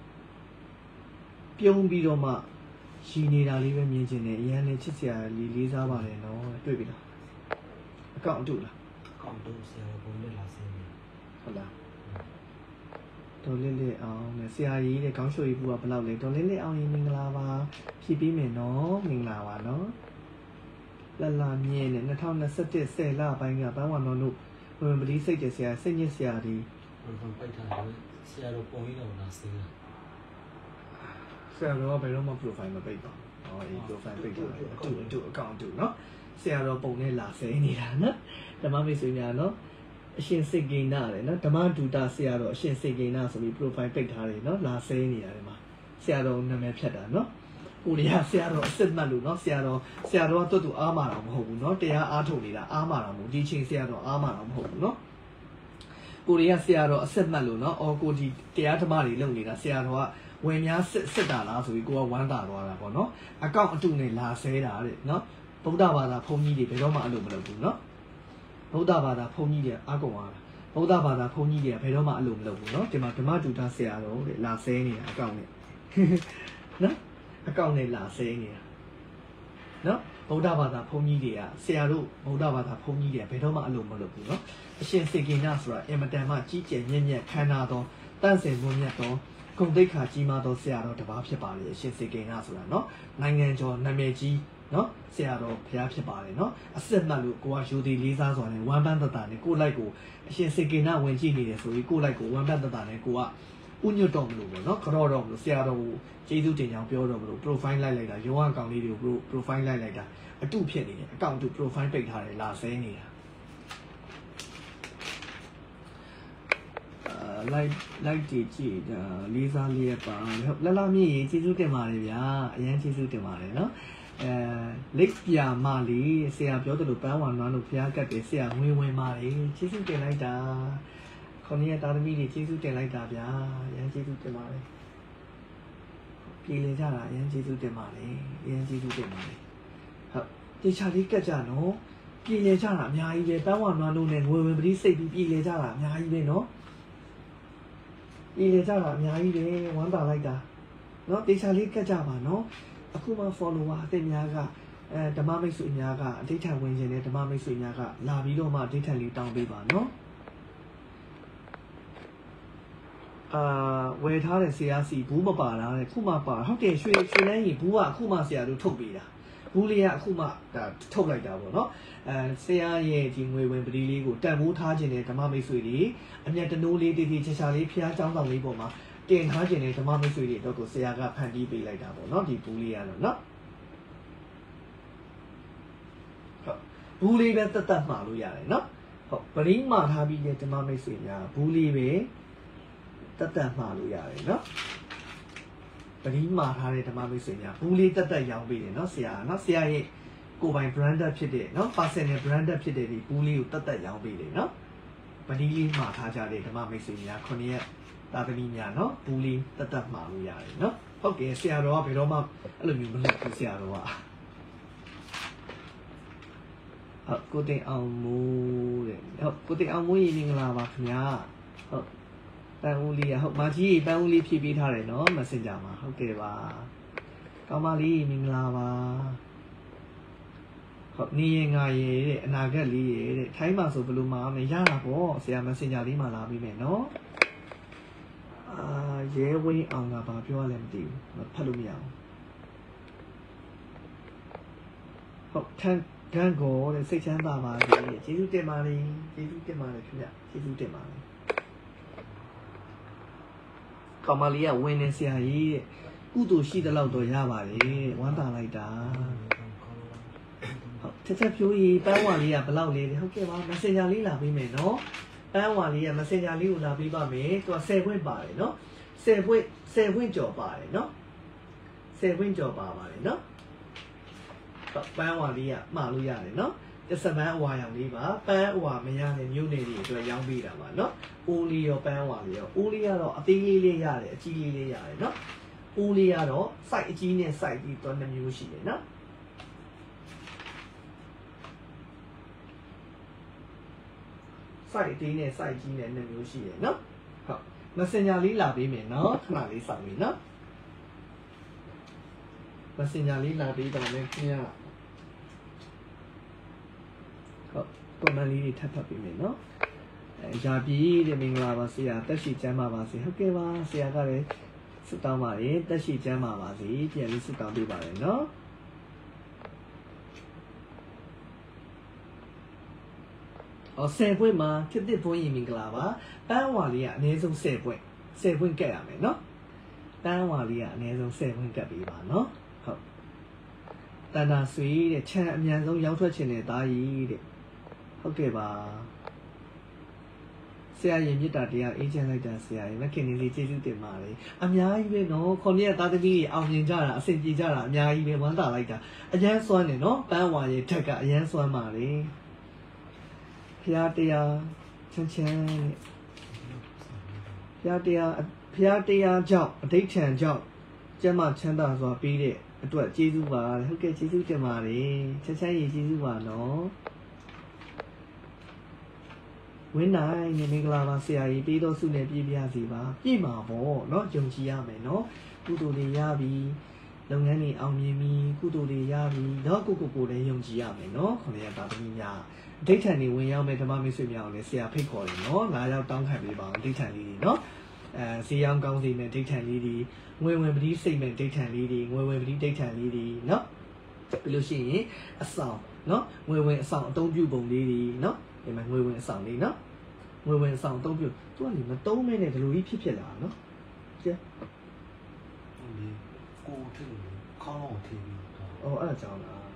ပြုံးပြီးတော့မှရှိနေတာလေးပဲမြင်ချင်တယ်အရန်လည်းချစ်စရာလေးလေးစားပါတယ်နော်တွေ့ပြီလားအကောင့်အတူလားအကောင့်တူဆရာဘုံနဲ့လာစင်းနေဟုတ်လားဒေါ်လေးလေးအောင်နဲ့ဆရာကြီးတဲ့ခေါင်းလျှိုကြီးဘူးကဘယ်လောက်လဲဒေါ်လေးလေးအောင်ရင်မင်္ဂလာပါဖြည့်ပေးမယ်နော်မင်္ဂလာပါနော်လာလာမြင်းနဲ့၂၀၂၁ဆယ်လပိုင်းကပန်းဝါနော်တို့ဝင်ပလီစိတ်ကျဆရာစိတ်ညစ်ဆရာဒီဘယ်လိုပိတ်ထားလဲဆရာတို့ပုံရင်းတော့လာစင်းဆရာတော်ကဘယ်တော့မှ profile မပိတ်ပါဘူးဟောဒီ profile ပိတ်ထားတယ်အတူအတူအကောင့်အတူနော်ဆရာတော်ပုံနဲ့လာဆဲနေတာနော်ဓမ္မမိတ်ဆွေများနော်အရှင်စိတ်ကိန်းနာတယ်နော်ဓမ္မဒူတာဆရာတော်အရှင်စိတ်ကိန်းနာဆိုပြီး profile ပိတ်ထားတယ်နော်လာဆဲနေတာဒီမှာဆရာတော်နာမည်ဖြတ်တာနော်ကိုရီးယားဆရာတော်အစစ်မှတ်လို့နော်ဆရာတော်ဆရာတော်ကတွတ်တူအားမာတာမဟုတ်ဘူးနော်တရားအားထုတ်နေတာအားမာတာမဟုတ်ဒီချိန်ဆရာတော်အားမာတာမဟုတ်ဘူးနော်ကိုရီးယားဆရာတော်အစစ်မှတ်လို့နော်အော်ကိုဒီတရားဓမ္မတွေလုပ်နေတာဆရာတော်ကဝယ်များစစ်စစ်တာလားဆိုပြီးကိုကဝမ်းသာသွားတာပေါ့နော်အကောင့်အတုနဲ့လာဆဲတာတဲ့နော်ဗုဒ္ဓဘာသာဘုန်းကြီးတွေဘယ်တော့မှအဲ့လိုမလုပ်ဘူးနော်ဗုဒ္ဓဘာသာဘုန်းကြီးတွေအားကုန်သွားတာဗုဒ္ဓဘာသာဘုန်းကြီးတွေကဘယ်တော့မှအဲ့လိုမလုပ်ဘူးနော်ဒီမှာဓမ္မတူတာဆရာတော်တဲ့လာဆဲနေတာအကောင့်နဲ့နော်အကောင့်နဲ့လာဆဲနေတာနော်ဗုဒ္ဓဘာသာဘုန်းကြီးတွေကဆရာတို့ဗုဒ္ဓဘာသာဘုန်းကြီးတွေကဘယ်တော့မှအဲ့လိုမလုပ်ဘူးနော်အရှင်စေကိနာဆိုတာအင်မတန်မှကြီးကျယ်မြင့်မြတ်ခမ်းနားသောတန့်စင်မွန်မြတ်သောဂုံတိတ်ခါကြီးမားသောဆရာတော်တစ်ပါးဖြစ်ပါလေအရှင်စေကေနာဆိုတာနော်နိုင်ငံကျော်နာမည်ကြီးနော်ဆရာတော်ဘုရားဖြစ်ပါတယ်နော်အစစ်မှတ်လို့ကိုကယူသည်လေးစားစွာနဲ့ဝမ်းပန်းတတနဲ့ကိုလိုက်ကိုအရှင်စေကေနာဝင်ကြည့်နေတယ်ဆိုပြီးကိုလိုက်ကိုဝမ်းပန်းတတနဲ့ကိုကဥညွတ်တော်မလို့ပေါ့နော်ကြောတော့မလို့ဆရာတော်ကိုကျေးဇူးတင်ကြောင်းပြောတော့မလို့ profile လိုက်လိုက်တာရုံးအကောင်လေးတွေကို profile လိုက်လိုက်တာအတုဖြစ်နေတယ်အကောင့်အတု profile ပိတ်ထားတယ်လာဆဲနေတာလိုက်လိုက်တည်ကြည့်ဒါလေးစားလေးရပါဟုတ်လလမြင့်ရေးကျေးဇူးတင်ပါတယ်ဗျာအရင်ကျေးဇူးတင်ပါတယ်နော်အဲလက်ပြမလေးဆရာပြောတယ်လို့ပန်းဝါနွားလို့ဖျားကတ်တယ်ဆရာငွေဝင်ပါလေကျေးဇူးတင်လိုက်တာခေါင်းရတာသမီးတွေကျေးဇူးတင်လိုက်တာဗျာအရင်ကျေးဇူးတင်ပါတယ်ပြည်လေကြတာအရင်ကျေးဇူးတင်ပါတယ်အရင်ကျေးဇူးတင်ပါတယ်ဟုတ်တေချာလေးကတ်ကြနော်ပြည်လေကြတာအများကြီးပဲပန်းဝါနွားလို့နဲ့ငွေဝင်ပတိစိတ်ပြီးပြည်လေကြတာအများကြီးပဲနော်ပြည်လေကြတာအများကြီးပဲဝမ်းသာလိုက်တာနော်တေချာလေးကတ်ကြပါနော်အခုမှ follower အသိများကအဲဓမ္မမိတ်ဆွေများကအဋ္ဌံဝင်ခြင်းနဲ့ဓမ္မမိတ်ဆွေများကလာပြီးတော့မှအဋ္ဌံလေးတောင်းပေးပါနော်အာဝယ်ထားတဲ့ဆရာစီဘူးမပါလားတဲ့ခုမှပါဟုတ်တယ်ရွှေရွှေလန်းကြီးဘူးကအခုမှဆရာတို့ထုတ်ပေးတာဘူးလေးကအခုမှဒါထုတ်လိုက်တာပေါ့နော်အဲဆရာရဲ့ဒီငွေဝင်ပတိလေးကိုတန်ဖိုးထားခြင်းနဲ့ဓမ္မမိတ်ဆွေတွေအမျက်တနိုးလေးတည်တည်ချာချာလေးဖျားเจ้าဆောင်လေးပေါ်မှာတင်ထားခြင်းနဲ့ဓမ္မမိတ်ဆွေတွေတော့ကိုဆရာကဖန်တီးပေးလိုက်တာပေါ့နော်ဒီဘူးလေးကတော့နော်ဟုတ်ဘူးလေးပဲတတ်တတ်မှာလို့ရတယ်နော်ဟုတ်ပရိမာထားပြီးတဲ့ဓမ္မမိတ်ဆွေများဘူးလေးပဲတတ်တတ်မှာလို့ရတယ်နော်ပရိမာထားတဲ့ဓမ္မမိတ်ဆွေများဘူးလေးတတ်တတ်ရောင်းပေးတယ်နော်ဆရာနော်ဆရာရဲ့ကိုယ်ပိုင် branded ဖြစ်တဲ့နော် personal branded ဖြစ်တဲ့ဒီဘူးလေးကိုတတ်တတ်ရောင်းပေးတယ်နော်ပရိလေးမှာထားကြတဲ့ဓမ္မမိတ်ဆွေများခုနှစ်ရက်သာသမီများနော်ဘူးလေးတတ်တတ်မှာလို့ရတယ်နော်ဟုတ်ကဲ့ဆရာတော်ကဘယ်တော့မှအဲ့လိုမျိုးမလုပ်ဘူးဆရာတော်ကဟုတ်ကိုတင်အောင်မိုးတဲ့ဟုတ်ကိုတင်အောင်မိုးရေမင်္ဂလာပါခင်ဗျာဟုတ်ပန်းဦးလေးရဟုတ်မကြီးပန်းဦးလေးဖြည့်ပေးထားတယ်နော် Messenger မှာဟုတ်ကဲ့ပါကောင်းပါလေးမင်္ဂလာပါဟုတ်နေရင်ငါရေတဲ့အနာဂတ်လေးရေတဲ့ထိုင်းမှာဆိုဘယ်လိုမှမရတာပေါ့ဆရာ Messenger လေးမှာလာပြီးမယ်နော်အာရဲဝင်းအောင်ကဘာပြောရလဲမသိဘူးဖတ်လို့မရဘူးဟုတ်ထန်ဂန်ကိုတဲ့စိတ်ချမ်းသာပါစေကျေးဇူးတင်ပါလေကျေးဇူးတင်ပါလေခင်ဗျကျေးဇူးတင်ပါလေကောင်မလေးကဝင်နေဆရာကြီးတဲ့ကုသိုလ်ရှိတဲ့လောက်တော့ရပါလေဝမ်းသာလိုက်တာဟုတ်ချက်ချက်ဖြိုးကြီးပန်းဝါလေးကဘလောက်လေးဟုတ်ကဲ့ပါ Messenger လေးလာပေးမယ်နော်ပန်းဝါလေးက Messenger လေးကိုလာပေးပါမယ်သူက10ခွင့်ပါတယ်နော်10ခွင့်10ခွင့်ကြော်ပါတယ်နော်10ခွင့်ကြော်ပါပါတယ်နော်ပန်းဝါလေးကမှားလို့ရတယ်နော်တစ်စပန်းအဝါရောင်လေးပါပန်းအဝါမရတဲ့မြို့နယ်တွေအတွက်ရောင်းပေးတာပါနော်အိုးလေးရောပန်းအဝါလေးရောအိုးလေးကတော့အသေးလေးလေးရတယ်အကြီးလေးလေးရတယ်နော်အိုးလေးကတော့ size အကြီးနဲ့ size ကြီးတော့နှစ်မျိုးရှိတယ်နော်size အသေးနဲ့ size ကြီးနဲ့နှစ်မျိုးရှိတယ်နော်ဟုတ် Messenger လေးလာပေးမယ်နော်ခဏလေးစောင့်နေနော် Messenger လေးလာပေးတော့လည်းခင်ဗျာဟုတ်ကွန်မန့်လေးတွေထပ်ဖတ်ပေးမယ်နော်အဲရာပြည်တဲ့မင်္ဂလာပါဆရာတက်ရှိကျမ်းပါပါစေဟုတ်ကဲ့ပါဆရာကလည်းဆုတောင်းပါတယ်တက်ရှိကျမ်းပါပါစေပြန်ပြီးဆုတောင်းပေးပါတယ်နော်အော်ဆယ်ပွင့်မှာဖြစ်တဲ့ဘုန်းကြီးမင်္ဂလာပါပန်းဝါလေးကအနည်းဆုံးဆယ်ပွင့်ဆယ်ပွင့်ကတ်ရမယ်နော်ပန်းဝါလေးကအနည်းဆုံးဆယ်ပွင့်ကတ်ပေးပါနော်ဟုတ်တန်တာဆွေတဲ့ခြံအမြန်ဆုံးရောက်ထွက်ခြင်းနဲ့သားကြီးတဲ့ဟုတ်ကဲ့ပါဆရာရင်မြစ်တာတရားအေးချမ်းလိုက်တာဆရာရင်မခင်နေလေးကျေးဇူးတင်ပါတယ်အများကြီးပဲနော်ခေါင်းရက်သားသမီးကြီးအောင်မြင်ကြတာအဆင်ပြေကြတာအများကြီးပဲဝမ်းသာလိုက်တာအရန်စွမ်းတယ်နော်ပန်းဝါရဲ့ထက်ကအရန်စွမ်းပါလေဖျားတရားချမ်းချမ်းဖျားတရားဖျားတရားကြောင့်အဋ္ဌံကြောင့်ကျမ်းမာချမ်းသာစွာပြီးတဲ့အတွက်ကျေးဇူးပါဟုတ်ကဲ့ကျေးဇူးတင်ပါတယ်ချမ်းချမ်းရေကျေးဇူးပါနော်ဝင်းနိုင်နေမင်္ဂလာပါဆရာကြီးပေးတော်ဆုနဲ့ပြည့်ပြစီပါပြည့်မှာပေါ့เนาะယုံကြည်ရမယ်เนาะကုသိုလ်တွေရပြီလုပ်ငန်းတွေအောင်မြင်ပြီကုသိုလ်တွေရပြီเนาะကိုကိုကိုလည်းယုံကြည်ရမယ်เนาะခொနရတာသမီးများအဋ္ဌံတွေဝင်ရောက်မဲ့ဓမ္မမိတ်ဆွေများကိုလည်းဆရာဖိတ်ခေါ်တယ်เนาะလာရောက်တောင်းခံပေးပါအောင်အဋ္ဌံလေးတွေเนาะအဲဈေးရောင်းကောင်းစီမဲ့ဒိဋ္ဌံလေးတွေငွေဝင်ပတိစိတ်မဲ့ဒိဋ္ဌံလေးတွေငွေဝင်ပတိဒိဋ္ဌံလေးတွေနော်ပြီးလို့ရှိရင်အဆောင်နော်ငွေဝင်အဆောင်အသုံးပြုပုံလေးတွေနော်ဒီမှာငွေဝင်အဆောင်လေးနော်ငွေဝင်အဆောင်အသုံးပြုသူကလေမသုံးမဲနဲ့ဒီလိုကြီးဖြစ်ဖြစ်လာနော်ကျဲဒီကိုထည့်ခေါင်းအောင်ထည့်ပြီးအော်အဲ့ဒါကြောင့်လား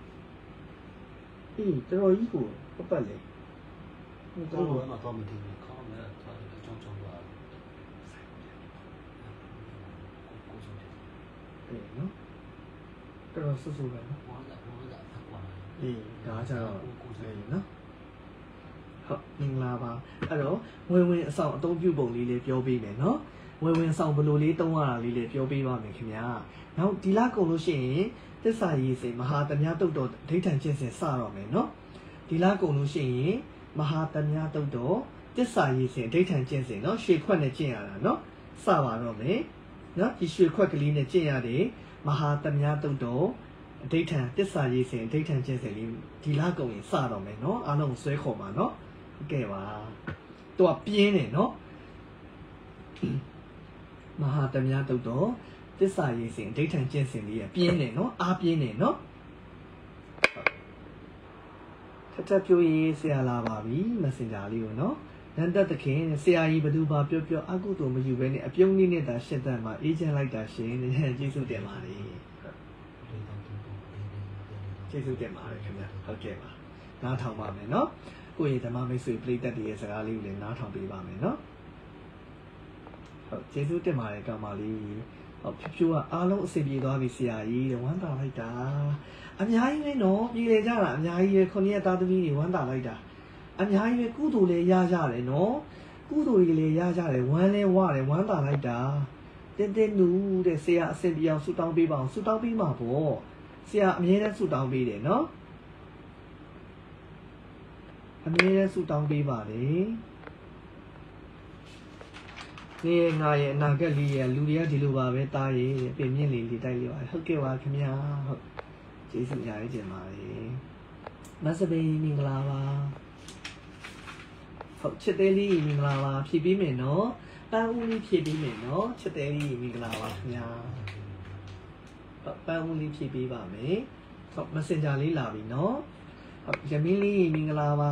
အေးတော်ကြီးကိုပတ်ပတ်လေတော့ဘာမှတော့မထည့်ဘူးခေါင်းနဲ့အကြောင်းကြောင့်ပါအေးနော်တော်ဆူဆူပဲနော်ဝါလာဝါလာဖတ်ပါအေးဒါကြတော့အေးနော်ဟုတ်မင်္ဂလာပါအဲ့တော့ငွေဝင်အဆောင်အသုံးပြုပုံလေးလေးပြောပေးမယ်နော်ငွေဝင်ဆောင်ဘယ်လိုလေးသုံးရတာလေးလေးပြောပေးပါမယ်ခင်ဗျာနောက်ဒီလကုန်လို့ရှိရင်သစ္စာရေးစိမဟာတမြတ်တုတ်တော်ဒိဋ္ဌံကျင့်စဉ်စတော့မယ်နော်ဒီလကုန်လို့ရှိရင်မဟာတမြတ်တုတ်တော်သစ္စာရေးစဉ်ဒိဋ္ဌံကျင့်စဉ်နော်ရွှေခွက်နဲ့ကျင့်ရတာနော်စပါတော့မယ်နော်ဒီရွှေခွက်ကလေးနဲ့ကျင့်ရတယ်မဟာတမြတ်တုတ်တော်ဒိဋ္ဌံသစ္စာရေးစဉ်ဒိဋ္ဌံကျင့်စဉ်လေးဒီလကုန်ရင်စတော့မယ်နော်အားလုံးဆွဲခေါ်ပါနော်ကဲပါသူကပြင်းတယ်နော်မဟာတမြတ်တုတ်တော်သစ္စာရေးစဉ်ဒိဋ္ဌံကျင့်စဉ်လေးကပြင်းတယ်နော်အားပြင်းတယ်နော်ထပ်ထပ်ပြောရေးဆရာလာပါပြီ messenger လေးကိုနော်နန္ဒသခင်ဆရာကြီးဘယ်သူပါပြောပြောအကုသိုလ်မယူဘဲနဲ့အပြုံးလေးနဲ့သာရှင်းတတ်မှာအေးချမ်းလိုက်တာရှင်ကျေးဇူးတင်ပါတယ်ကျေးဇူးတင်ပါတယ်ခင်ဗျဟုတ်ကဲ့ပါနားထောင်ပါမယ်နော်ကိုယ့်ရဲ့ဓမ္မမိတ်ဆွေပရိသတ်တွေရဲ့စကားလေးကိုလည်းနားထောင်ပေးပါမယ်နော်ဟုတ်ကျေးဇူးတင်ပါတယ်ကောင်မလေးဟုတ်ဖြူဖြူကအားလုံးအစီပြေသွားပြီဆရာကြီးဝမ်းသာလိုက်တာအများကြီးပဲနော်ပြည်လေကြတာအများကြီးပဲခုနှစ်ရက်သားသမီးတွေဝမ်းသာလိုက်တာအများကြီးပဲကုသိုလ်လည်းရကြတယ်နော်ကုသိုလ်တွေလည်းရကြတယ်ဝမ်းလည်းဝရတယ်ဝမ်းသာလိုက်တာတင်းတင်းနူးတဲ့ဆရာအစီပြေအောင်ဆူတောင်းပေးပါအောင်ဆူတောင်းပေးမှာပေါ့ဆရာအမြဲတမ်းဆူတောင်းပေးတယ်နော်အမြဲတမ်းဆူတောင်းပေးပါလေဒီငါရဲ့အနာဂတ်လေးရဲ့လူတွေကဒီလိုပါပဲတားရဲ့ပြင်မြင့်လေးလေးတိုက်လေးပါဟုတ်ကဲ့ပါခင်ဗျာဟုတ်ကျေးဇူးများကြီးတင်ပါတယ်မဆဘေးမင်္ဂလာပါဟုတ်ချစ်သေးလေးမင်္ဂလာပါဖြည့်ပြီးမယ်နော်ပန်းဦးလေးဖြည့်ပြီးမယ်နော်ချစ်သေးလေးမင်္ဂလာပါခင်ဗျာဟုတ်ပန်းဦးလေးဖြည့်ပြီးပါမယ်ဟုတ် messenger လေးလာပြီနော်ဟုတ်ရမင်းလေးမင်္ဂလာပါ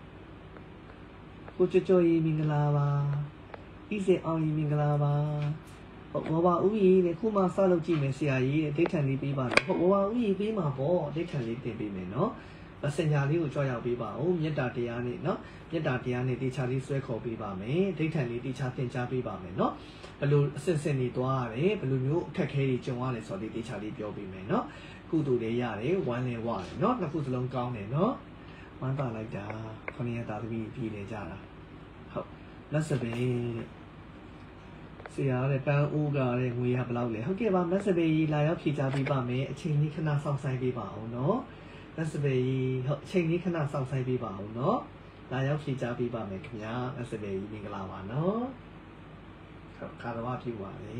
ကိုချိုချိုကြီးမင်္ဂလာပါဤစင်အောင်ကြီးမင်္ဂလာပါဟုတ်ဘောပါဦးကြီးတဲ့ခုမှစလုပ်ကြည့်မယ်ဆရာကြီးတဲ့ဒိဋ္ဌံလေးပေးပါတော့ဟုတ်ဘောပါဦးကြီးပေးမှာပေါ့ဒိဋ္ဌံလေးတင်ပေးမယ်နော်စင်ညာလေးကိုကြွရောက်ပေးပါဦးမေတ္တာတရားနဲ့နော်မေတ္တာတရားနဲ့တေချာလေးဆွဲခေါ်ပေးပါမယ်ဒိဋ္ဌံလေးတေချာသင်ကြားပေးပါမယ်နော်ဘယ်လိုအစစ်စစ်နေသွားရတယ်ဘယ်လိုမျိုးအခက်ခဲတွေကြုံရတယ်ဆိုတော့တေချာလေးပြောပေးမယ်နော်ကုသိုလ်တွေရတယ်ဝမ်းလည်းဝရတယ်နော်နှစ်ခုစလုံးကောင်းတယ်နော်ဝမ်းသာလိုက်တာခொနည်းသားသမီးပြည်နေကြတာဟုတ်လက်စပင်းဆရာတဲ့ပန်းဦးကတဲ့ငွေရဘယ်လောက်လဲဟုတ်ကဲ့ပါမက်စဘေးကြီးလာရောက်ဖြေချပေးပါမယ်အချိန်လေးခဏစောင့်ဆိုင်ပေးပါအောင်နော်မက်စဘေးကြီးဟုတ်အချိန်လေးခဏစောင့်ဆိုင်ပေးပါအောင်နော်လာရောက်ဖြေချပေးပါမယ်ခင်ဗျာမက်စဘေးကြီးမင်္ဂလာပါနော်ဟုတ်ကာရဝပြုပါလေ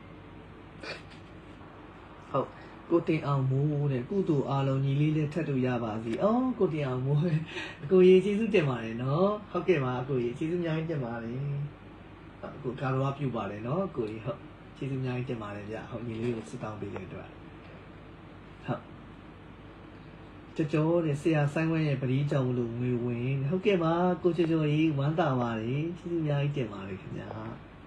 ဟုတ်ကိုတင်အောင်မိုးတဲ့ကုသိုလ်အားလုံးညီလေးလေးထပ်တူရပါစီအော်ကိုတင်အောင်မိုးအကိုကြီးကျေးဇူးတင်ပါတယ်နော်ဟုတ်ကဲ့ပါအကိုကြီးကျေးဇူးများကြီးတင်ပါတယ်အခုကာရဝပြုပါလေနော်ကိုကြီးဟုတ်ကျေးဇူးများကြီးတင်ပါတယ်ဗျဟုတ်ညီလေးကိုစတောင်းပေးတဲ့အတွက်ဟုတ်ကြောကြောတဲ့ဆရာဆိုင်ဝဲရဲ့ပရိကြောင့်လို့ငွေဝင်ဟုတ်ကဲ့ပါကိုကြောကြောကြီးဝမ်းသာပါတယ်ကျေးဇူးများကြီးတင်ပါတယ်ခင်ဗျာ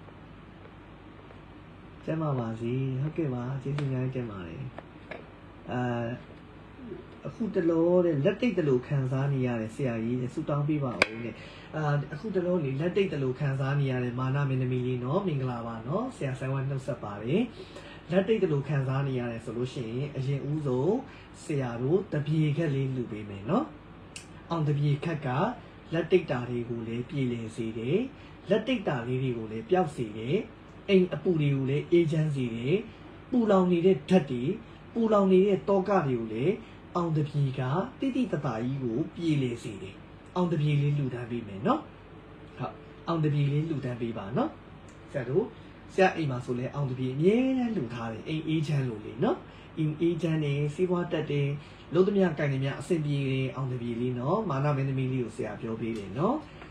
ကျမ်းပါပါစီဟုတ်ကဲ့ပါကျေးဇူးများကြီးတင်ပါတယ်အာအခုတလို့တဲ့လက်တိတ်တလို့ခံစားနေရတဲ့ဆရာကြီးတဲ့ဆူတောင်းပေးပါဦးတဲ့အာအခုတလို့လေလက်တိတ်တလို့ခံစားနေရတဲ့မာနမင်းသမီးလေးနော်မင်္ဂလာပါနော်ဆရာဆိုင်ဝဲနှုတ်ဆက်ပါတယ်လက်တိတ်တလို့ခံစားနေရတယ်ဆိုလို့ရှိရင်အရင်ဦးဆုံးဆရာတို့တပြေခက်လေးလူပေးမယ်နော်အောင်တပြေခက်ကလက်တိတ်တာတွေကိုလည်းပြည်လည်စေတယ်လက်တိတ်တာလေးတွေကိုလည်းပျောက်စေတယ်အိမ်အပူတွေကိုလည်းအေးချမ်းစေတယ်ပူလောင်နေတဲ့ဓာတ်တွေပူလောင်နေတဲ့တောကတွေကိုလည်းအောင်တပြေကတိတိတတာကြီးကိုပြည်လည်စေတယ်အောင်တပြေလေးလူတန်းပေးမယ်နော်ဟုတ်အောင်တပြေလေးလူတန်းပေးပါနော်ဆရာတို့ဆရာအိမ်မှာဆိုလဲအောင်တပြေအမြဲတမ်းလူထားတယ်အိမ်အေးချမ်းလို့လေနော်အိမ်အေးချမ်းနေစီးပွားတက်တယ်လို့တမရကိုင်နေမြအဆင်ပြေတယ်အောင်တပြေလေးနော်မာနမင်းသမီးလေးကိုဆရာပြောပေးတယ်နော်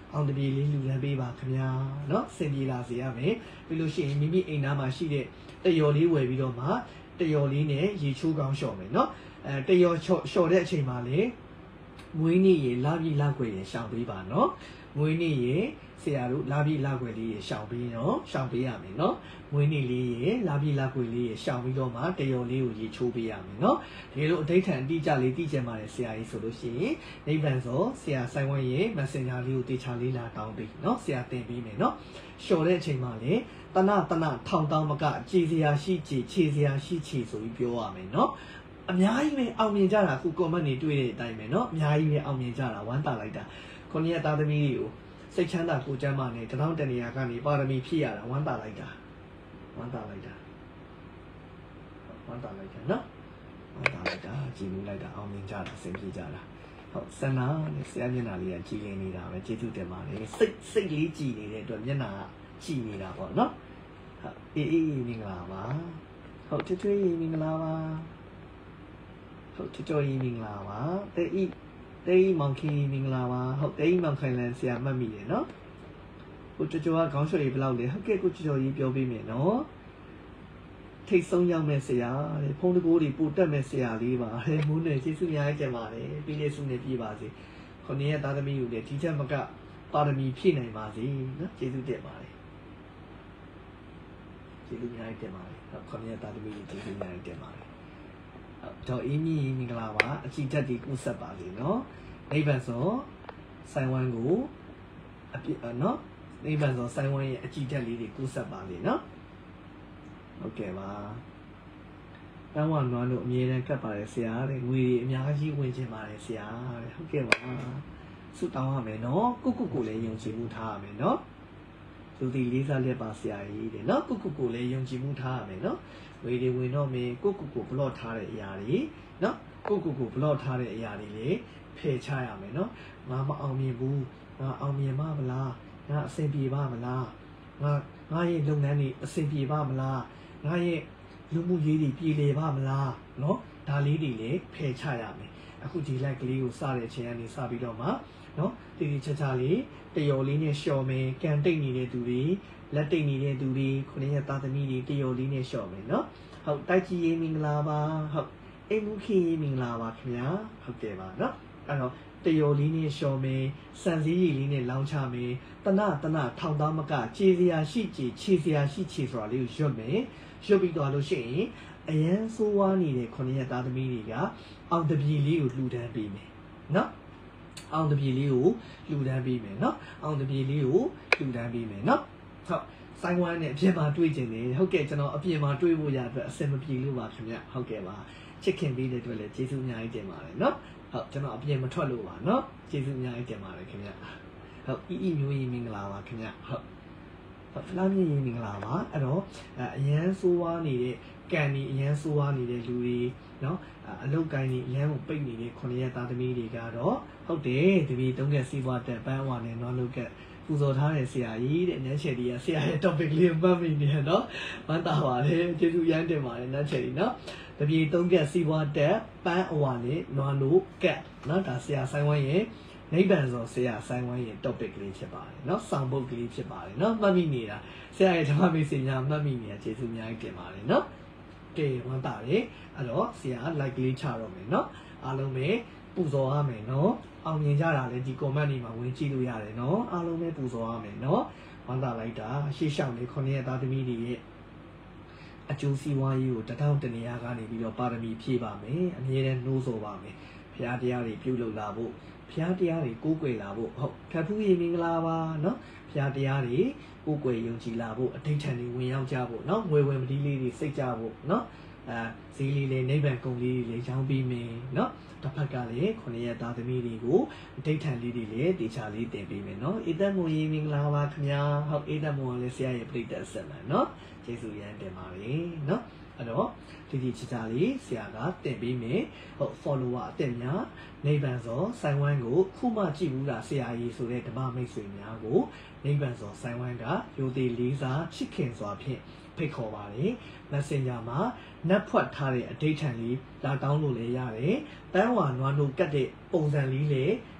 အောင်တပြေလေးလူလန်းပေးပါခင်ဗျာနော်စင်ပြေလာစေရမယ်ပြီးလို့ရှိရင်မိမိအိမ်သားမှာရှိတဲ့တယော်လေးဝယ်ပြီးတော့မှတယော်လေးနဲ့ရေချိုးကောင်းလျှော်မယ်နော်အဲတယော်လျှော်လျှော်တဲ့အချိန်မှာလေမွေးနေ့ရေလာပြီးလာခွေရေရှောင်ပေးပါနော်မွေးနေ့ရေဆရာတို့လာပြီးလာခွေလေးရေရှောင်ပေးနော်ရှောင်ပေးရမယ်နော်မွေးနေ့လေးရေလာပြီးလာခွေလေးရေရှောင်ပြီးတော့မှတယော်လေးကိုရေချိုးပေးရမယ်နော်ဒီလိုအဋိဌံအတိအကျလေးသိကြပါလေဆရာကြီးဆိုလို့ရှိရင်နိဗ္ဗာန်ဆိုဆရာဆိုင်ဝန်းရေ Messenger လေးကိုတေချာလေးလာတောင်းပေးနော်ဆရာတင်ပေးမယ်နော်လျှော်တဲ့အချိန်မှာလေတနတနထောင်တောင်းမကကြည်စရာရှိကြည်ခြေစရာရှိခြေဆိုပြီးပြောရမယ်နော်အများကြီးပဲအောင်မြင်ကြတာအခု comment တွေတွေ့တဲ့အတိုင်းပဲเนาะအများကြီးပဲအောင်မြင်ကြတာဝမ်းသာလိုက်တာခုနှစ်ရက်သားသမီးတွေကိုစိတ်ချမ်းသာကိုကျမ်းမာနေတထောင်တနေရာကနေပါရမီဖြည့်ရတာဝမ်းသာလိုက်တာဝမ်းသာလိုက်တာဝမ်းသာလိုက်တာเนาะဝမ်းသာလိုက်တာကြည်မှုလိုက်တာအောင်မြင်ကြတာစင်ပြေကြတာဟုတ်စန္နာနဲ့ဆရာမျက်နှာလေးကကြည်လင်နေတာပဲကျေးဇူးတင်ပါတယ်စိတ်စိတ်လေးကြည်နေတဲ့အတွက်မျက်နှာကကြည်နေတာပေါ့เนาะဟုတ်အေးအေးမင်္ဂလာပါဟုတ်ထွေးထွေးမင်္ဂလာပါဟုတ်ချောချောကြီးမင်္ဂလာပါတေးဤတေးမောင်ခီမင်္ဂလာပါဟုတ်တေးမောင်ခိုင်လန်ဆရာမှတ်မိတယ်နော်ကိုချောချောကခေါင်းလျှော်ကြီးဘယ်လောက်လဲဟုတ်ကဲ့ကိုချောချောကြီးပြောပေးမယ်နော်ထိတ်ဆုံးရောက်မဲ့ဆရာတဲ့ဖုန်းတကိုးတွေပို့တက်မဲ့ဆရာလေးပါတဲ့မိုးနယ်ကျေးဇူးများကြပါလေပြီးလေးစုနေပြပါစေခုနှစ်ရက်သားသမီးကိုလည်းဒီချက်မကပါရမီဖြည့်နိုင်ပါစေနော်ကျေးဇူးတင်ပါတယ်ကျေးဇူးများတင်ပါတယ်ဟုတ်ခုနှစ်ရက်သားသမီးကိုကျေးဇူးများတင်ပါတယ်တော့အင်းကြီးမင်္ဂလာပါအကြည့်တက်ဒီကုဆက်ပါလေနော်နိဗ္ဗာန်ဆိုဆိုင်ဝမ်ကိုအပြည့်နော်နိဗ္ဗာန်ဆိုဆိုင်ဝမ်ရဲ့အကြည့်တက်လေးတွေကုဆက်ပါလေနော်ဟုတ်ကဲ့ပါတန်းဝနွားတို့အမြဲတမ်းကတ်ပါတယ်ဆရာတဲ့ငွေတွေအများကြီးဝင်ချင်ပါတယ်ဆရာတဲ့ဟုတ်ကဲ့ပါဆုတောင်းရမယ်နော်ကုကုကိုလည်းယုံကြည်မှုထားရမယ်နော်သူဒီလေးစားလက်ပါဆရာကြီးတဲ့နော်ကုကုကိုလည်းယုံကြည်မှုထားရမယ်နော်ဝေဒီဝင်တော့မင်းကိုကိုကိုဘလော့ထားတဲ့အရာတွေနော်ကိုကိုကိုဘလော့ထားတဲ့အရာတွေလေဖယ်ချရမယ်နော်ငါမအောင်မြင်ဘူးငါအောင်မြင်မှာမလားငါအဆင်ပြေပါမလားငါငါရဲ့လုပ်ငန်းတွေအဆင်ပြေပါမလားငါရဲ့လူမှုရေးတွေပြည်လည်ပါမလားနော်ဒါလေးတွေလေဖယ်ချရမယ်အခုဒီလိုက်ကလေးကိုစတဲ့အချိန်ကနေစပြီးတော့မှနော်တီတီချာချာလေးတယော်လေးနဲ့ရှော်မယ်ကန်တိတ်နေတဲ့သူတွေလက်တိတ်နေတဲ့သူတွေခုနှစ်ရက်သားသမီးတွေတယော်လေးနဲ့ရှော့မယ်နော်ဟုတ်တိုက်ကြီးရေးမင်္ဂလာပါဟုတ်အိမ်မှုခင်ရေးမင်္ဂလာပါခင်ဗျာဟုတ်ကဲ့ပါနော်အဲ့တော့တယော်လေးနဲ့ရှော်မယ်စံစည်းရည်လေးနဲ့လောင်းချမယ်တနတနထောင်သားမကခြေစရာရှိခြေခြေစရာရှိခြေဆိုတာလေးကိုရွတ်မယ်ရွတ်ပြီးတော့လို့ရှိရင်အရန်ဆိုးဝါးနေတဲ့ခုနှစ်ရက်သားသမီးတွေကအောင်တပြေလေးကိုလှူဒန်းပေးမယ်နော်အောင်တပြေလေးကိုလှူဒန်းပေးမယ်နော်အောင်တပြေလေးကိုလှူဒန်းပေးမယ်နော်ဟုတ်ဆိုင်ဝမ်နဲ့အပြင်မှာတွေ့ကျင်တယ်ဟုတ်ကဲ့ကျွန်တော်အပြင်မှာတွေ့ဖို့ရအတွက်အဆင်မပြေလို့ပါခင်ဗျဟုတ်ကဲ့ပါချစ်ခင်ပေးတဲ့အတွက်လည်းကျေးဇူးအများကြီးတင်ပါတယ်နော်ဟုတ်ကျွန်တော်အပြင်မထွက်လို့ပါနော်ကျေးဇူးအများကြီးတင်ပါတယ်ခင်ဗျဟုတ်အီအီမျိုးကြီးမင်္ဂလာပါခင်ဗျဟုတ်ဟုတ်ဖလားမြင့်ကြီးမင်္ဂလာပါအဲ့တော့အရန်ဆိုးဝါးနေတဲ့ကန်ဒီအရန်ဆိုးဝါးနေတဲ့လူတွေနော်အလုတ်ကိုင်းနေအရန်ကိုပိတ်နေတဲ့ခုနှစ်ရက်သားသမီးတွေကတော့ဟုတ်တယ်တပီသုံးကက်စီးပွားတက်ပန်းဝါနဲ့နော်လုတ်ကက်ပူဇော်ထားတဲ့ဆရာကြီးတဲ့နန်းချယ်ဒီကဆရာရဲ့ topic လေးကိုမှတ်မိနေရနော်ဝမ်းသာပါတယ်ကျေးဇူးရမ်းတင်ပါတယ်နန်းချယ်ဒီနော်တပီသုံးကက်စီးပွားတက်ပန်းအဝါနဲ့နော်လုတ်ကက်နော်ဒါဆရာဆိုင်ဝမ်ရဲ့နိဗ္ဗာန်ဆိုဆရာဆိုင်ဝမ်ရဲ့ topic လေးဖြစ်ပါတယ်နော်ဆောင်ပုဒ်ကလေးဖြစ်ပါတယ်နော်မှတ်မိနေတာဆရာရဲ့ဓမ္မမေ့စင်ညာမှတ်မိနေတာကျေးဇူးအများကြီးတင်ပါတယ်နော်ကဲဝမ်းသာတယ်အဲ့တော့ဆရာ like လေးချတော့မယ်နော်အားလုံးပဲပူဇော်ရမယ်နော်အောင်မြင်ကြတာလေဒီ comment တွေမှာဝင်ကြည့်လို့ရတယ်နော်အားလုံးပဲပူဇော်ရမယ်နော်ဝမ်းသာလိုက်တာရှေ့လျှောက်နေခုနှစ်ရက်သားသမီးတွေရဲ့အကျိုးစီးပွားရေးကိုတထောင်တနေရာကနေပြီးတော့ပါရမီဖြည့်ပါမယ်အမြဲတမ်းနှိုးဆော်ပါမယ်ဘုရားတရားတွေပြုလုပ်လာဖို့ဘုရားတရားတွေကိုးကွယ်လာဖို့ဟုတ်ထပ်ဖူးရေမင်္ဂလာပါနော်ဘုရားတရားတွေကိုးကွယ်ယုံကြည်လာဖို့အဋ္ဌံတွေဝင်ရောက်ကြဖို့နော်ငွေဝင်မတီးလေးတွေစိတ်ကြဖို့နော်အဲဈေးလေးလေးနိဗ္ဗာန်ကုန်လေးတွေရောင်းပြီးမယ်နော်တစ်ဖက်ကလည်းခုနှစ်ရက်သားသမီးတွေကိုအဋ္ဌံလေးတွေလည်းတေချာလေးတင်ပေးမယ်နော်ဧတမွန်ရေမင်္ဂလာပါခင်ဗျာဟုတ်ဧတမွန်လည်းဆရာရဲ့ပြိတ္တဆက်မှန်နော်ကျေးဇူးရမ်းတင်ပါတယ်နော်အဲ့တော့ဒီဒီချစ်ချာလေးဆရာကတင်ပေးမယ်ဟုတ် follower အတက်များနိဗ္ဗာန်သောဆိုင်ဝမ်ကိုခုမှကြည့်ဘူးတာဆရာကြီးဆိုတဲ့ဓမ္မမိတ်ဆွေများကိုနိဗ္ဗာန်သောဆိုင်ဝမ်ကရိုသေလေးစားချစ်ခင်စွာဖြင့်ဖိတ်ခေါ်ပါတယ် Messenger မှာနတ်ဖွက်ထားတဲ့အဋ္ဌံလေးလာတောင်းလို့လည်းရတယ်ပန်းဝါနွားတို့ကတ်တဲ့ပုံစံလေးလည်း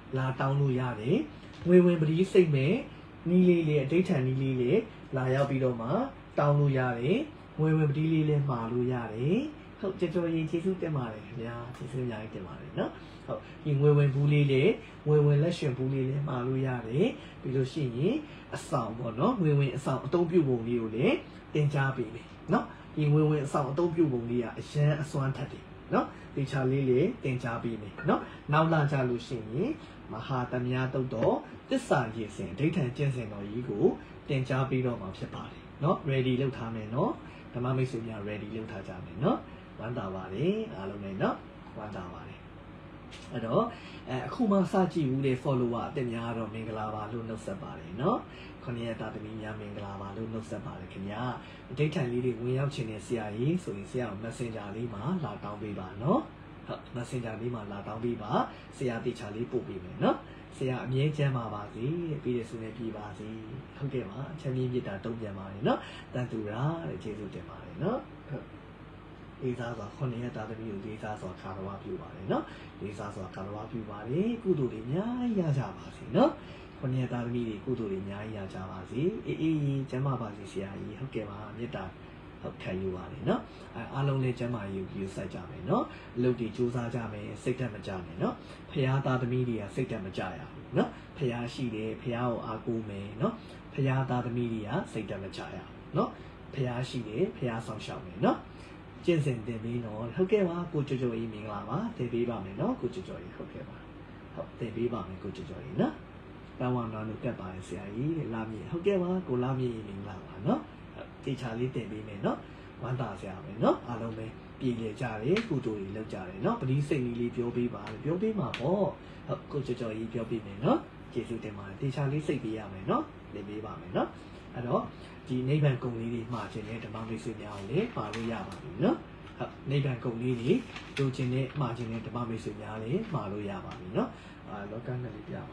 လာတောင်းလို့ရတယ်ငွေဝင်ပတိစိတ်မဲ့နီးလေးလေးအဋ္ဌံနီးလေးလေးလာရောက်ပြီးတော့မှတောင်းလို့ရတယ်ငွေဝင်ပတိလေးလေးမှာလို့ရတယ်ဟုတ်ကြော်ကြော်ရင်ကျေးဇူးတင်ပါတယ်ခင်ဗျာကျေးဇူးအများကြီးတင်ပါတယ်နော်ဟုတ်ဒီငွေဝင်ဘူးလေးလေးငွေဝင်လက်ရှင်ဘူးလေးလေးမှာလို့ရတယ်ပြီးလို့ရှိရင်အဆောင်ပေါ့နော်ငွေဝင်အဆောင်အသုံးပြုပုံလေးကိုလည်းတင်ကြားပေးမယ်နော်ဒီငွေဝင်အဆောင်အသုံးပြုပုံလေးကအရန်အစွမ်းထက်တယ်နော်ဒီချာလေးလေးတင်ကြားပေးမယ်နော်နောက်လာကြလို့ရှိရင်မဟာတမယတုတ်တော်သစ္စာရည်စဉ်ဒိဋ္ဌံကျင့်စဉ်တော်ကြီးကိုတင်ကြားပြီးတော့မှာဖြစ်ပါတယ်နော် ready လုပ်ထားမယ်နော်ဓမ္မမိတ်ဆွေများ ready လုပ်ထားကြမယ်နော်ဝမ်းသာပါတယ်အားလုံးလည်းနော်ဝမ်းသာပါတယ်အဲ့တော့အဲအခုမှစကြည့်ဦးလေ follower အတင်များတော့မင်္ဂလာပါလို့နှုတ်ဆက်ပါတယ်နော်ခொနည်းတာသမီးများမင်္ဂလာပါလို့နှုတ်ဆက်ပါတယ်ခင်ဗျာအဋ္ဌံလေးတွေဝင်ရောက်ခြင်းနဲ့ဆရာကြီးဆိုရင်ဆရာ messenger လေးမှာလာတောင်းပေးပါနော်ဟုတ် messenger လေးမှာလာတောင်းပေးပါဆရာတေချာလေးပို့ပေးမယ်နော်ဆရာအမြဲချမ်းပါပါစေပြီးရဆိုနေပြပါစေဟုတ်ကဲ့ပါချမ်းမြေမြတ်တာတုံ့ပြန်ပါတယ်နော်တန်တူရာတဲ့ကျေးဇူးတင်ပါတယ်နော်လေးစားစွာခုနှစ်ရက်တာသမီးကိုလေးစားစွာခါတော်ဝပြုပါတယ်နော်လေးစားစွာခါတော်ဝပြုပါတယ်ကုသိုလ်တွေအများကြီးရကြပါစေနော်ခုနှစ်ရက်တာသမီးတွေကုသိုလ်တွေအများကြီးရကြပါစေအေးအေးကျမ်းပါပါစေဆရာကြီးဟုတ်ကဲ့ပါမေတ္တာဟုတ်ခံယူပါတယ်နော်အဲအားလုံးလည်းကျမ်းမာရေးကိုယူဆိုင်ကြမယ်နော်အလုပ်တွေစူးစမ်းကြမယ်စိတ်ဓာတ်မကြမယ်နော်ဖရာသားသမီးတွေကစိတ်ဓာတ်မကြရဘူးနော်ဖရာရှိတယ်ဖရာကိုအားကိုးမယ်နော်ဖရာသားသမီးတွေကစိတ်ဓာတ်မကြရဘူးနော်ဖရာရှိတယ်ဖရာဆောင်ရှောက်မယ်နော်ကျင့်စဉ်တင်ပြီးတော့ဟုတ်ကဲ့ပါကိုကြွကြွကြီးမင်္ဂလာပါတင်ပေးပါမယ်နော်ကိုကြွကြွကြီးဟုတ်ကဲ့ပါဟုတ်တင်ပေးပါမယ်ကိုကြွကြွကြီးနော်ပန်းဝါနာလို့တက်ပါတယ်ဆရာကြီးလာမြေဟုတ်ကဲ့ပါကိုလာမြေမင်္ဂလာပါနော်တေချာလေးတင်ပေးမယ်နော်ဝမ်းသာဆရာပဲနော်အားလုံးပဲပြည်လေကြတယ်ကုသိုလ်တွေလုပ်ကြတယ်နော်ပတိစိတ်လေးလေးပြောပေးပါပြောပေးမှာပေါ့ဟုတ်ကိုကြွကြွကြီးပြောပေးမယ်နော်ကျေးဇူးတင်ပါတယ်တေချာလေးစိတ်ပေးရမယ်နော်တင်ပေးပါမယ်နော်အဲ့တော့ဒီနိဗ္ဗာန်ဂုဏ်လေးတွေမှာခြင်းနဲ့ဓမ္မမိတ်ဆွေများကိုလည်းပါလို့ရပါပြီနော်ဟုတ်နိဗ္ဗာန်ဂုဏ်လေးတွေတို့ခြင်းနဲ့မှာခြင်းနဲ့ဓမ္မမိတ်ဆွေများလည်းမှာလို့ရပါပြီနော်အာလောကနဲ့လေးပြပါ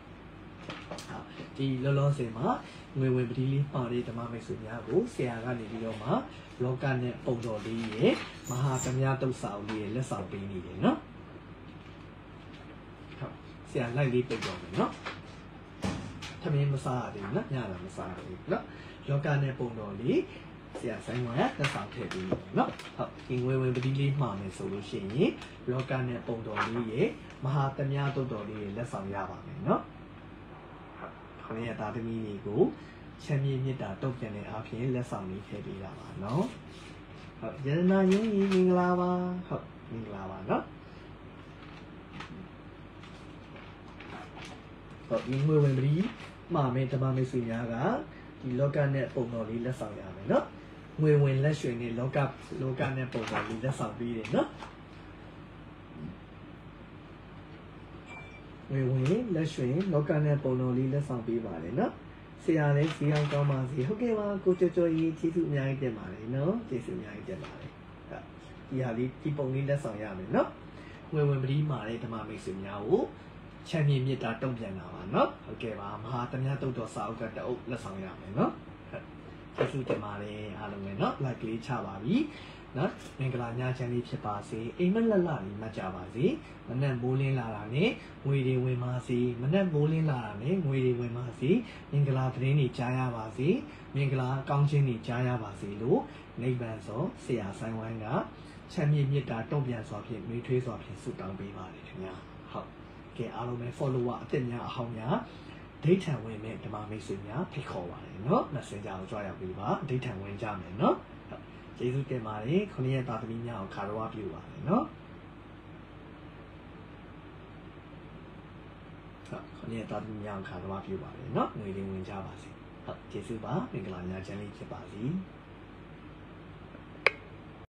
ဒီလောလောဆယ်မှာငွေဝင်ပတိလေးပါတဲ့ဓမ္မမိတ်ဆွေများကိုဆရာကနေပြီးတော့မှလောကနဲ့ပုံတော်လေးရဲ့မဟာသမယတုတ်စာအုပ်လေးရဲ့လက်ဆောင်ပေးနေတယ်နော်ဟုတ်ဆရာလိုက်လေးပြတော့မယ်နော်သမင်းမစားရဘူးနော်ညတာမစားရဘူးနော်လောကနဲ့ပုံတော်လေးဆရာဆိုင်မှာလက်ဆောင်ထည့်ပြီးနော်ဟုတ်ဒီငွေဝင်ပတိလေးမှာမယ်ဆိုလို့ရှိရင်လောကနဲ့ပုံတော်လေးရဲ့မဟာသမယတုတ်တော်လေးရဲ့လက်ဆောင်ရပါမယ်နော်ခொနည်းတာသမီးတွေကိုချမ်းမြေမြတ်တာတုတ်ပြန်တဲ့အားဖြင့်လက်ဆောင်လေးထည့်ပေးတာပါနော်ဟုတ်ယရနာယင်းကြီးမင်္ဂလာပါဟုတ်မင်္ဂလာပါနော်ဟုတ်ဒီငွေဝင်ပြီးမှာမယ်ဓမ္မမိတ်ဆွေများကဒီလောကနဲ့ပုံတော်လေးလက်ဆောင်ရမယ်နော်ငွေဝင်လက်ရွှေနဲ့လောကလောကနဲ့ပုံတော်လေးလက်ဆောင်ပေးတယ်နော်ငွေဝင်လက်ရွှေလောကနဲ့ပုံတော်လေးလက်ဆောင်ပေးပါတယ်နော်ဆရာလည်းစီအောင်ကောင်းပါစေဟုတ်ကဲ့ပါကိုကြော်ကြော်ကြီးကျေးဇူးအများကြီးတင်ပါတယ်နော်ကျေးဇူးအများကြီးတင်ပါတယ်ဟုတ်ဒီဟာလေးဒီပုံလေးလက်ဆောင်ရမယ်နော်ငွေဝင်ပတိမှာတဲ့ဓမ္မမိတ်ဆွေများကိုချမ်းမြေမြတ်တာတုံ့ပြန်တာပါနော်ဟုတ်ကဲ့ပါမဟာသမယတုတ်တော်စာအုပ်ကတအုပ်လက်ဆောင်ရမယ်နော်ကျေးဇူးတင်ပါတယ်အားလုံးပဲနော် like လေးချပါပြီနော်မင်္ဂလာညချမ်းလေးဖြစ်ပါစေအိမ်မက်လက်လာလေးမှတ်ကြပါစေမနဲ့မိုးလင်းလာတာနဲ့ငွေတွေဝင်ပါစေမနဲ့မိုးလင်းလာတာနဲ့ငွေတွေဝင်ပါစေမင်္ဂလာသတင်းတွေကြားရပါစေမင်္ဂလာကောင်းခြင်းတွေကြားရပါစေလို့နိဗ္ဗာန်သောဆရာဆိုင်ဝိုင်းကချမ်းမြေမြတ်တာတုံ့ပြန်စွာဖြင့်နှွေးထွေးစွာဖြင့်ဆုတောင်းပေးပါတယ်ခင်ဗျာဟုတ်ကဲအားလုံးပဲ follower အစ်များအဟောင်းများဒိဋ္ဌံဝင်မဲ့ဓမ္မမိတ်ဆွေများဖိတ်ခေါ်ပါတယ်နော် messenger ကိုကြွားရောက်ပြီးပါဒိဋ္ဌံဝင်ကြမယ်နော်ကျေးဇူးတင်ပါတယ်ခொနည်းတာသမီးများကိုခါတော်ဝပြုပါတယ်နော်ဟုတ်ခொနည်းတာသမီးများကိုခါတော်ဝပြုပါတယ်နော်ငွေလေးဝင်ကြပါစေဟုတ်ကျေးဇူးပါမင်္ဂလာညချမ်းလေးဖြစ်ပါစေ